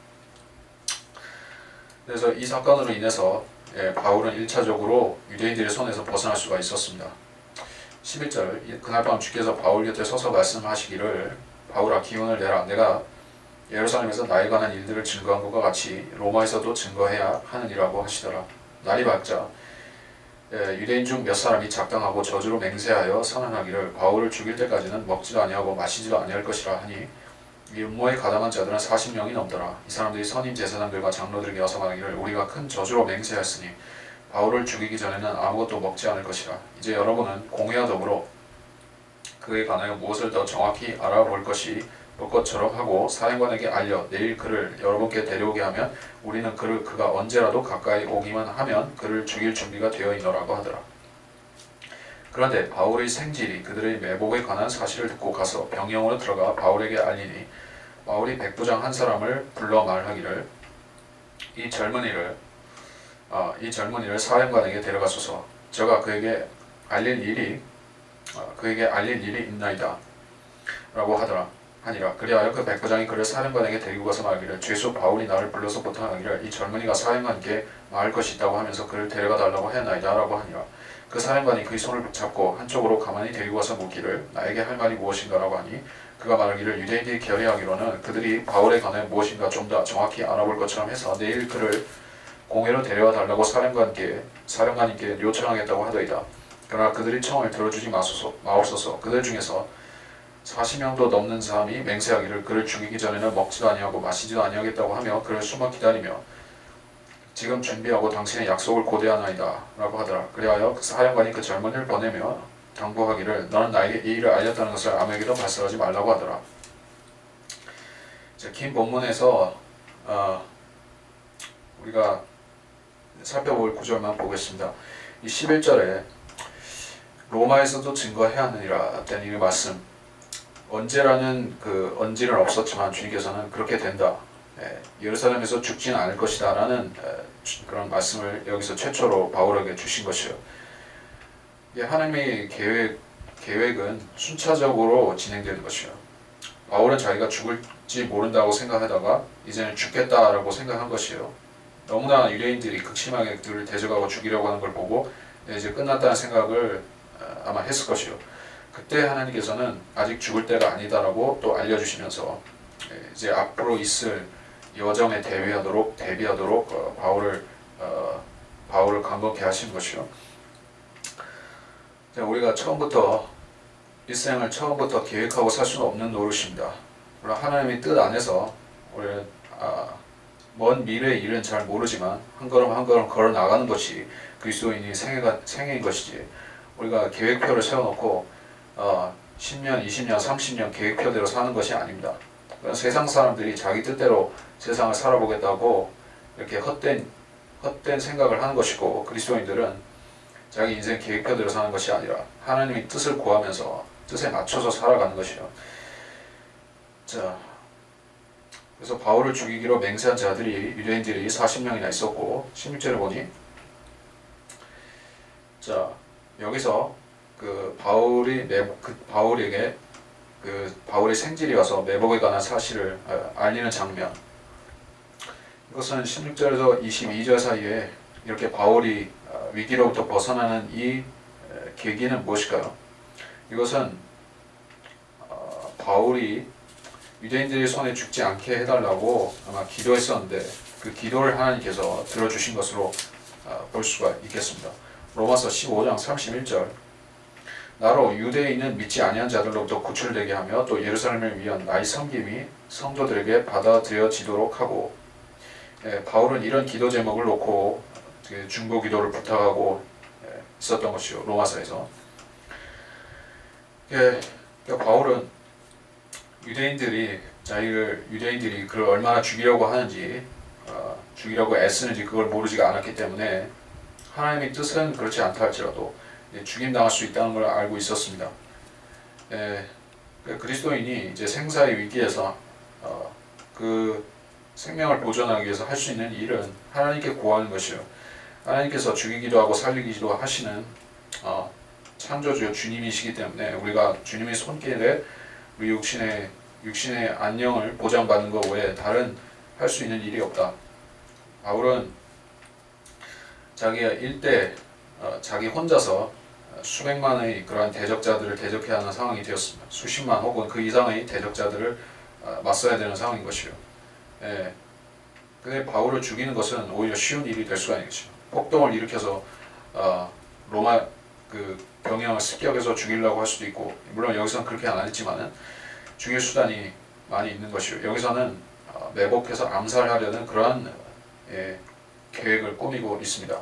그래서 이 사건으로 인해서 바울은 1차적으로 유대인들의 손에서 벗어날 수가 있었습니다. 11절 그날 밤 주께서 바울 곁에 서서 말씀하시기를 바울아 기운을 내라. 내가 예루살렘에서 나에 관한 일들을 증거한 것과 같이 로마에서도 증거해야 하느니라고 하시더라. 날이 밝자 유대인 중 몇 사람이 작당하고 저주로 맹세하여 선언하기를 바울을 죽일 때까지는 먹지도 아니하고 마시지도 아니할 것이라 하니 이 음모에 가담한 자들은 40명이 넘더라. 이 사람들이 선임 제사장들과 장로들에게 와서 말하기를 우리가 큰 저주로 맹세하였으니 바울을 죽이기 전에는 아무것도 먹지 않을 것이라. 이제 여러분은 공회와 더불어 그에 관하여 무엇을 더 정확히 알아볼 것처럼 하고 사령관에게 알려 내일 그를 여러분께 데려오게 하면 우리는 그가 언제라도 가까이 오기만 하면 그를 죽일 준비가 되어 있노라고 하더라. 그런데 바울의 생질이 그들의 매복에 관한 사실을 듣고 가서 병영으로 들어가 바울에게 알리니 바울이 백부장 한 사람을 불러 말하기를 이 젊은이를 사령관에게 데려가소서. 저가 그에게 알릴 일이 있나이다 라고 하니라. 그리하여 그 백부장이 그를 사령관에게 데리고 가서 말하기를 죄수 바울이 나를 불러서 부탁하기를 이 젊은이가 사령관께 말할 것이 있다고 하면서 그를 데려가 달라고 하였나이다 라고 하니라. 그 사령관이 그의 손을 잡고 한쪽으로 가만히 데리고 와서 묻기를 나에게 할 말이 무엇인가 라고 하니 그가 말하기를 유대인들이 결의하기로는 그들이 바울에 관해 무엇인가 좀 더 정확히 알아볼 것처럼 해서 내일 그를 공회로 데려와 달라고 사령관님께 요청하겠다고 하더이다. 그러나 그들이 청을 들어주지 마옵소서. 그들 중에서 40명도 넘는 사람이 맹세하기를 그를 죽이기 전에는 먹지도 아니하고 마시지도 아니하겠다고 하며 그를 숨어 기다리며 지금 준비하고 당신의 약속을 고대하나이다 라고 하더라. 그리하여 그 사령관이 그 젊은이를 보내며 당부하기를 너는 나에게 이 일을 알렸다는 것을 아무에게도 발설하지 말라고 하더라. 긴 본문에서 우리가 살펴볼 구절만 보겠습니다. 이 11절에 로마에서도 증거해야 하느니라 된 이 말씀, 언제라는 그 언지는 없었지만 주님께서는 그렇게 된다, 예루살렘에서 죽지는 않을 것이다 라는 그런 말씀을 여기서 최초로 바울에게 주신 것이요. 하나님의 계획은 순차적으로 진행되는 것이요. 바울은 자기가 죽을지 모른다고 생각하다가 이제는 죽겠다라고 생각한 것이요. 너무나 유대인들이 극심하게 그들을 대적하고 죽이려고 하는 걸 보고 이제 끝났다는 생각을 아마 했을 것이요. 그때 하나님께서는 아직 죽을 때가 아니다라고 또 알려주시면서 이제 앞으로 있을 여정에 대비하도록 바울을 강건케 하신 것이요. 우리가 일생을 처음부터 계획하고 살 수는 없는 노릇입니다. 물론 하나님의 뜻 안에서 우리는 먼 미래의 일은 잘 모르지만 한 걸음 한 걸음 걸어 나가는 것이 그리스도인의 생애인 것이지, 우리가 계획표를 세워놓고 10년, 20년, 30년 계획표대로 사는 것이 아닙니다. 세상 사람들이 자기 뜻대로 세상을 살아보겠다고 이렇게 헛된 헛된 생각을 하는 것이고, 그리스도인들은 자기 인생 계획표대로 사는 것이 아니라 하나님의 뜻을 구하면서 뜻에 맞춰서 살아가는 것이요. 자, 그래서 바울을 죽이기로 맹세한 자들이 유대인들이 40명이나 있었고, 16절에 보니 자, 여기서 바울에게 바울의 생질이 와서 매복에 관한 사실을 알리는 장면. 이것은 16절에서 22절 사이에 이렇게 바울이 위기로부터 벗어나는 이 계기는 무엇일까요? 이것은 바울이 유대인들의 손에 죽지 않게 해달라고 아마 기도했었는데, 그 기도를 하나님께서 들어주신 것으로 볼 수가 있겠습니다. 로마서 15장 31절, 나로 유대에 있는 믿지 아니한 자들로부터 구출되게 하며 또 예루살렘을 위한 나의 섬김이 성도들에게 받아들여지도록 하고. 바울은 이런 기도 제목을 놓고 중보 기도를 부탁하고 있었던 것이요, 로마서에서. 그러니까 바울은 유대인들이 그를 얼마나 죽이려고 하는지, 죽이려고 애쓰는지 그걸 모르지가 않았기 때문에 하나님의 뜻은 그렇지 않다 할지라도 죽임당할 수 있다는 걸 알고 있었습니다. 그리스도인이 이제 생사의 위기에서 그 생명을 보존하기 위해서 할 수 있는 일은 하나님께 구하는 것이요, 하나님께서 죽이기도 하고 살리기도 하시는 창조주 주님이시기 때문에 우리가 주님의 손길에 우리 육신의 안녕을 보장받는 것 외에 다른 할 수 있는 일이 없다. 바울은 자기가 일대 자기 혼자서 수백만의 그러한 대적자들을 대적해야 하는 상황이 되었습니다. 수십만 혹은 그 이상의 대적자들을 맞서야 되는 상황인 것이요. 근데 바울을 죽이는 것은 오히려 쉬운 일이 될 수가 있는 것이죠. 폭동을 일으켜서 로마 병영을 습격해서 죽이려고 할 수도 있고, 물론 여기서는 그렇게 안 했지만은 죽일 수단이 많이 있는 것이요. 여기서는 매복해서 암살하려는 그러한 계획을 꾸미고 있습니다.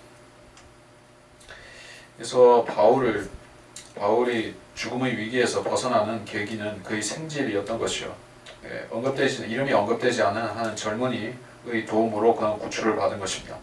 그래서 바울이 죽음의 위기에서 벗어나는 계기는 그의 생질이었던 것이요. 이름이 언급되지 않은 한 젊은이의 도움으로 그는 구출을 받은 것입니다.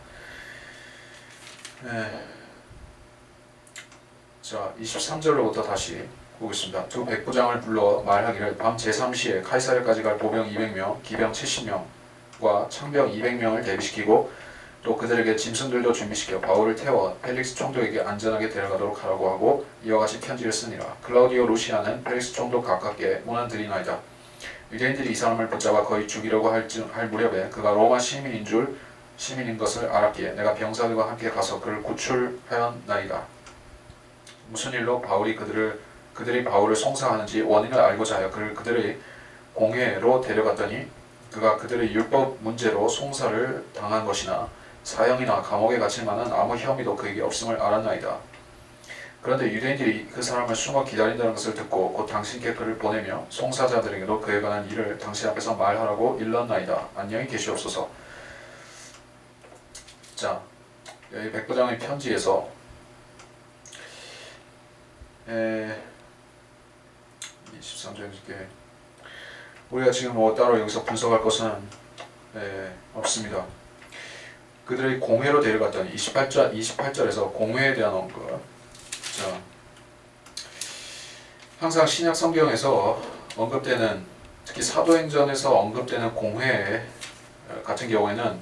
자, 23절로부터 다시 보겠습니다. 두 백부장을 불러 말하기를 밤 제3시에 카이사랴까지 갈 보병 200명, 기병 70명과 창병 200명을 대비시키고 또 그들에게 짐승들도 준비시켜 바울을 태워 펠릭스 총독에게 안전하게 데려가도록 하라고 하고 이와 같이 편지를 쓰니라. 클라우디오 루시아는 펠릭스 총독 가깝게 문안드리나이다. 유대인들이 이 사람을 붙잡아 거의 죽이려고 할 무렵에 그가 로마 시민인 것을 알았기에 내가 병사들과 함께 가서 그를 구출하였나이다. 무슨 일로 그들이 바울을 송사하는지 원인을 알고자 하여 그를 그들의 공회로 데려갔더니 그가 그들의 율법 문제로 송사를 당한 것이나 사형이나 감옥에 갇힐 만한 아무 혐의도 그에게 없음을 알았나이다. 그런데 유대인들이 그 사람을 숨어 기다린다는 것을 듣고 곧 당신께 그를 보내며 송사자들에게도 그에 관한 일을 당신 앞에서 말하라고 일렀나이다. 안녕히 계시옵소서. 자, 여기 백부장의 편지에서 23절 이렇게 우리가 지금 따로 여기서 분석할 것은 없습니다. 그들의 공회로 데려갔더니 28절에서 공회에 대한 언급. 자, 항상 신약 성경에서 언급되는, 특히 사도행전에서 언급되는 공회 같은 경우에는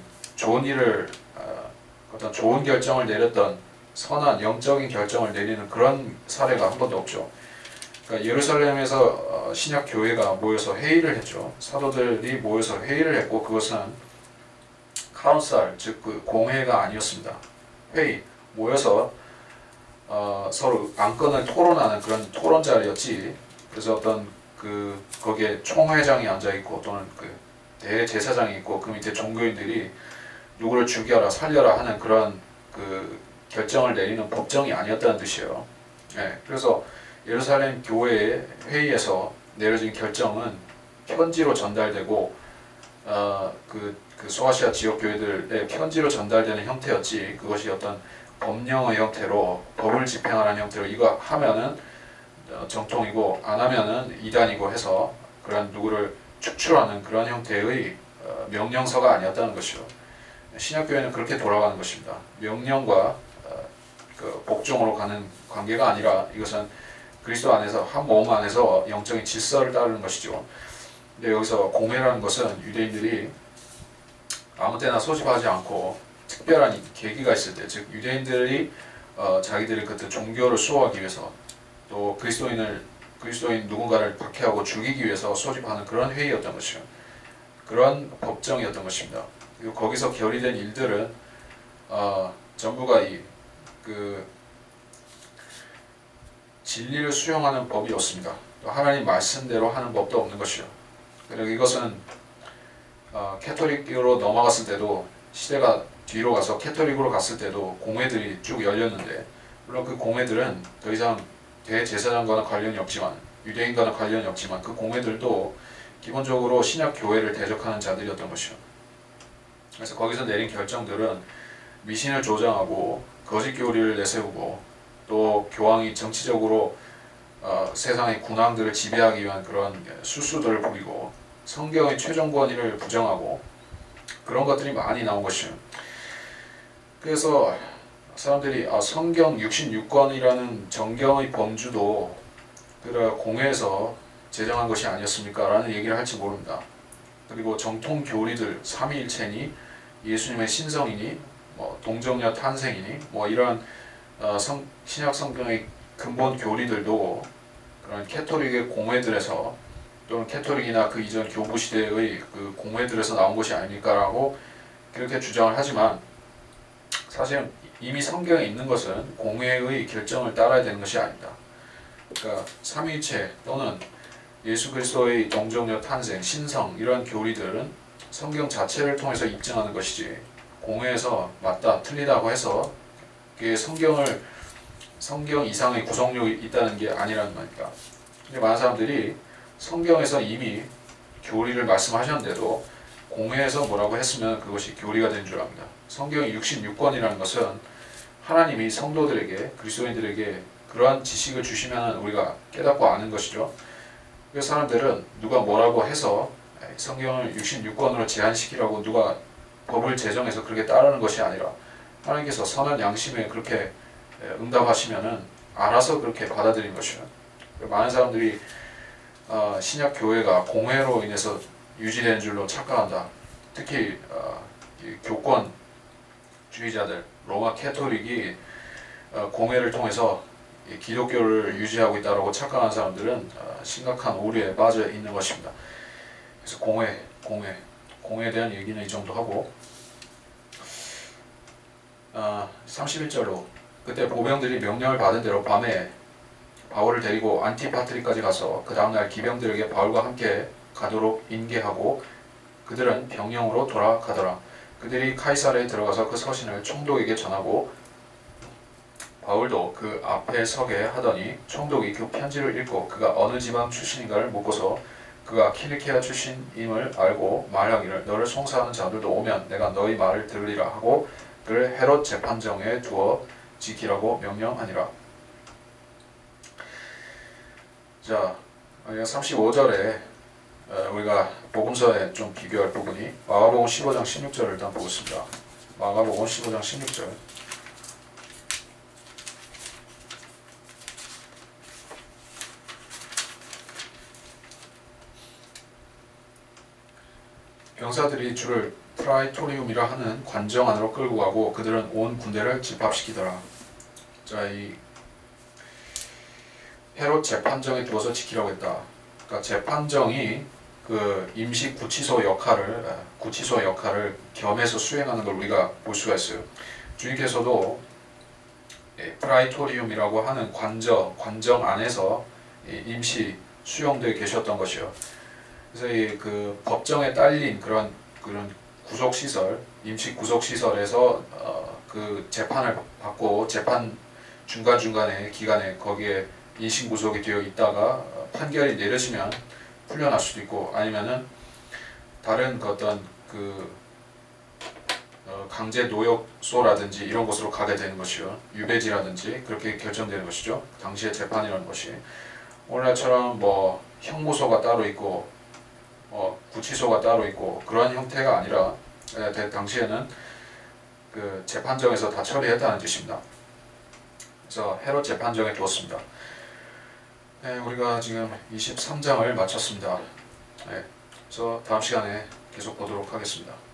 어떤 좋은 결정을 내렸던 선한 영적인 결정을 내리는 그런 사례가 한 번도 없죠. 그러니까 예루살렘에서 신약 교회가 모여서 회의를 했죠. 사도들이 모여서 회의를 했고 그것은 카운셀, 즉 그 공회가 아니었습니다. 회의, 모여서 서로 안건을 토론하는 그런 토론 자리였지. 그래서 어떤 거기에 총회장이 앉아 있고 또는 대제사장이 있고 그 밑에 종교인들이 누구를 죽여라 살려라 하는 그런 결정을 내리는 법정이 아니었다는 뜻이에요. 그래서 예루살렘 교회의 회의에서 내려진 결정은 편지로 전달되고 소아시아 지역 교회들의 편지로 전달되는 형태였지, 그것이 어떤 법령의 형태로 법을 집행하는 형태로 이거 하면은 정통이고 안 하면은 이단이고 해서 그런 누구를 축출하는 그런 형태의 명령서가 아니었다는 것이요. 신약교회는 그렇게 돌아가는 것입니다. 명령과 그 복종으로 가는 관계가 아니라 이것은 그리스도 안에서 한 몸 안에서 영적인 질서를 따르는 것이죠. 근데 여기서 공회라는 것은 유대인들이 아무 때나 소집하지 않고 특별한 계기가 있을 때, 즉 유대인들이 자기들의 그때 종교를 수호하기 위해서 또 그리스도인 누군가를 박해하고 죽이기 위해서 소집하는 그런 회의였던 것이요. 그런 법정이었던 것입니다. 그리고 거기서 결의된 일들은 전부가 그 진리를 수용하는 법이 없습니다. 또 하나님 말씀대로 하는 법도 없는 것이요. 그리고 이것은 캐토릭으로 넘어갔을 때도, 시대가 뒤로 가서 캐토릭으로 갔을 때도 공회들이 쭉 열렸는데, 물론 그 공회들은 더 이상 대제사장과는 관련이 없지만, 유대인과는 관련이 없지만 그 공회들도 기본적으로 신약 교회를 대적하는 자들이었던 것이요. 그래서 거기서 내린 결정들은 미신을 조장하고 거짓 교리를 내세우고, 또 교황이 정치적으로 세상의 군왕들을 지배하기 위한 그런 수수들을 부리고, 성경의 최종 권위를 부정하고, 그런 것들이 많이 나온 것이요. 그래서 사람들이 성경 66권이라는 정경의 범주도 공회에서 제정한 것이 아니었습니까? 라는 얘기를 할지 모릅니다. 그리고 정통 교리들, 삼위일체니, 예수님의 신성이니, 동정녀 탄생이니, 이런 신약 성경의 근본 교리들도 그런 캐토릭의 공회들에서, 또는 캐토릭이나 그 이전 교부 시대의 그 공회들에서 나온 것이 아닙니까라고 그렇게 주장을 하지만, 사실 이미 성경에 있는 것은 공회의 결정을 따라야 되는 것이 아닙니다. 그러니까 삼위일체 또는 예수 그리스도의 동정녀 탄생, 신성, 이런 교리들은 성경 자체를 통해서 입증하는 것이지, 공회에서 맞다 틀리다고 해서 그게 성경 이상의 구속력이 있다는 게 아니라는 말입니다. 근데 많은 사람들이 성경에서 이미 교리를 말씀하셨는데도 공회에서 뭐라고 했으면 그것이 교리가 된 줄 압니다. 성경의 66권이라는 것은 하나님이 성도들에게, 그리스도인들에게 그러한 지식을 주시면 우리가 깨닫고 아는 것이죠. 그래서 사람들은 누가 뭐라고 해서 성경을 66권으로 제한시키라고 누가 법을 제정해서 그렇게 따르는 것이 아니라, 하나님께서 선한 양심에 그렇게 응답하시면은 알아서 그렇게 받아들인 것이요. 많은 사람들이 신약 교회가 공회로 인해서 유지되는 줄로 착각한다. 특히 교권주의자들, 로마 캐토릭이 공회를 통해서 기독교를 유지하고 있다고 착각하는 사람들은 심각한 오류에 빠져 있는 것입니다. 그래서 공회에 대한 얘기는 이 정도 하고, 31절로 그때 보병들이 명령을 받은 대로 밤에 바울을 데리고 안티파트리까지 가서 그 다음날 기병들에게 바울과 함께 가도록 인계하고, 그들은 병영으로 돌아가더라. 그들이 카이사르에 들어가서 그 서신을 총독에게 전하고, 바울도 그 앞에 서게 하더니 총독이 그 편지를 읽고 그가 어느 지방 출신인가를 묻고서 그가 키리키아 출신임을 알고 말하기를, 너를 송사하는 자들도 오면 내가 너희 말을 들으리라 하고 그를 헤롯 재판정에 두어 지키라고 명령하니라. 자, 35절에 우리가 복음서에 좀 비교할 부분이 마가복음 15장 16절을 일단 보겠습니다. 마가복음 15장 16절. 병사들이 주를 프라이토리움이라 하는 관정 안으로 끌고 가고 그들은 온 군대를 집합시키더라. 자, 이 헤롯 재판정에 두어서 지키라고 했다. 그러니까 재판정이 그 임시 구치소 역할을 겸해서 수행하는 걸 우리가 볼 수가 있어요. 주님께서도 프라이토리움이라고 하는 관정 안에서 임시 수용되어 계셨던 것이요. 그래서 이 그 법정에 딸린 그런 구속시설, 임시 구속시설에서 그 재판을 받고 재판 중간중간에 기간에 거기에 인신구속이 되어 있다가 판결이 내려지면 풀려날 수도 있고, 아니면은 다른 어떤 그 강제 노역소라든지 이런 곳으로 가게 되는 것이요. 유배지라든지 그렇게 결정되는 것이죠. 당시의 재판이라는 것이. 오늘날처럼 뭐 형무소가 따로 있고 구치소가 따로 있고 그러한 형태가 아니라, 당시에는 그 재판정에서 다 처리했다는 뜻입니다. 그래서 헤롯 재판정에 두었습니다. 네, 우리가 지금 23장을 마쳤습니다. 네, 그래서 다음 시간에 계속 보도록 하겠습니다.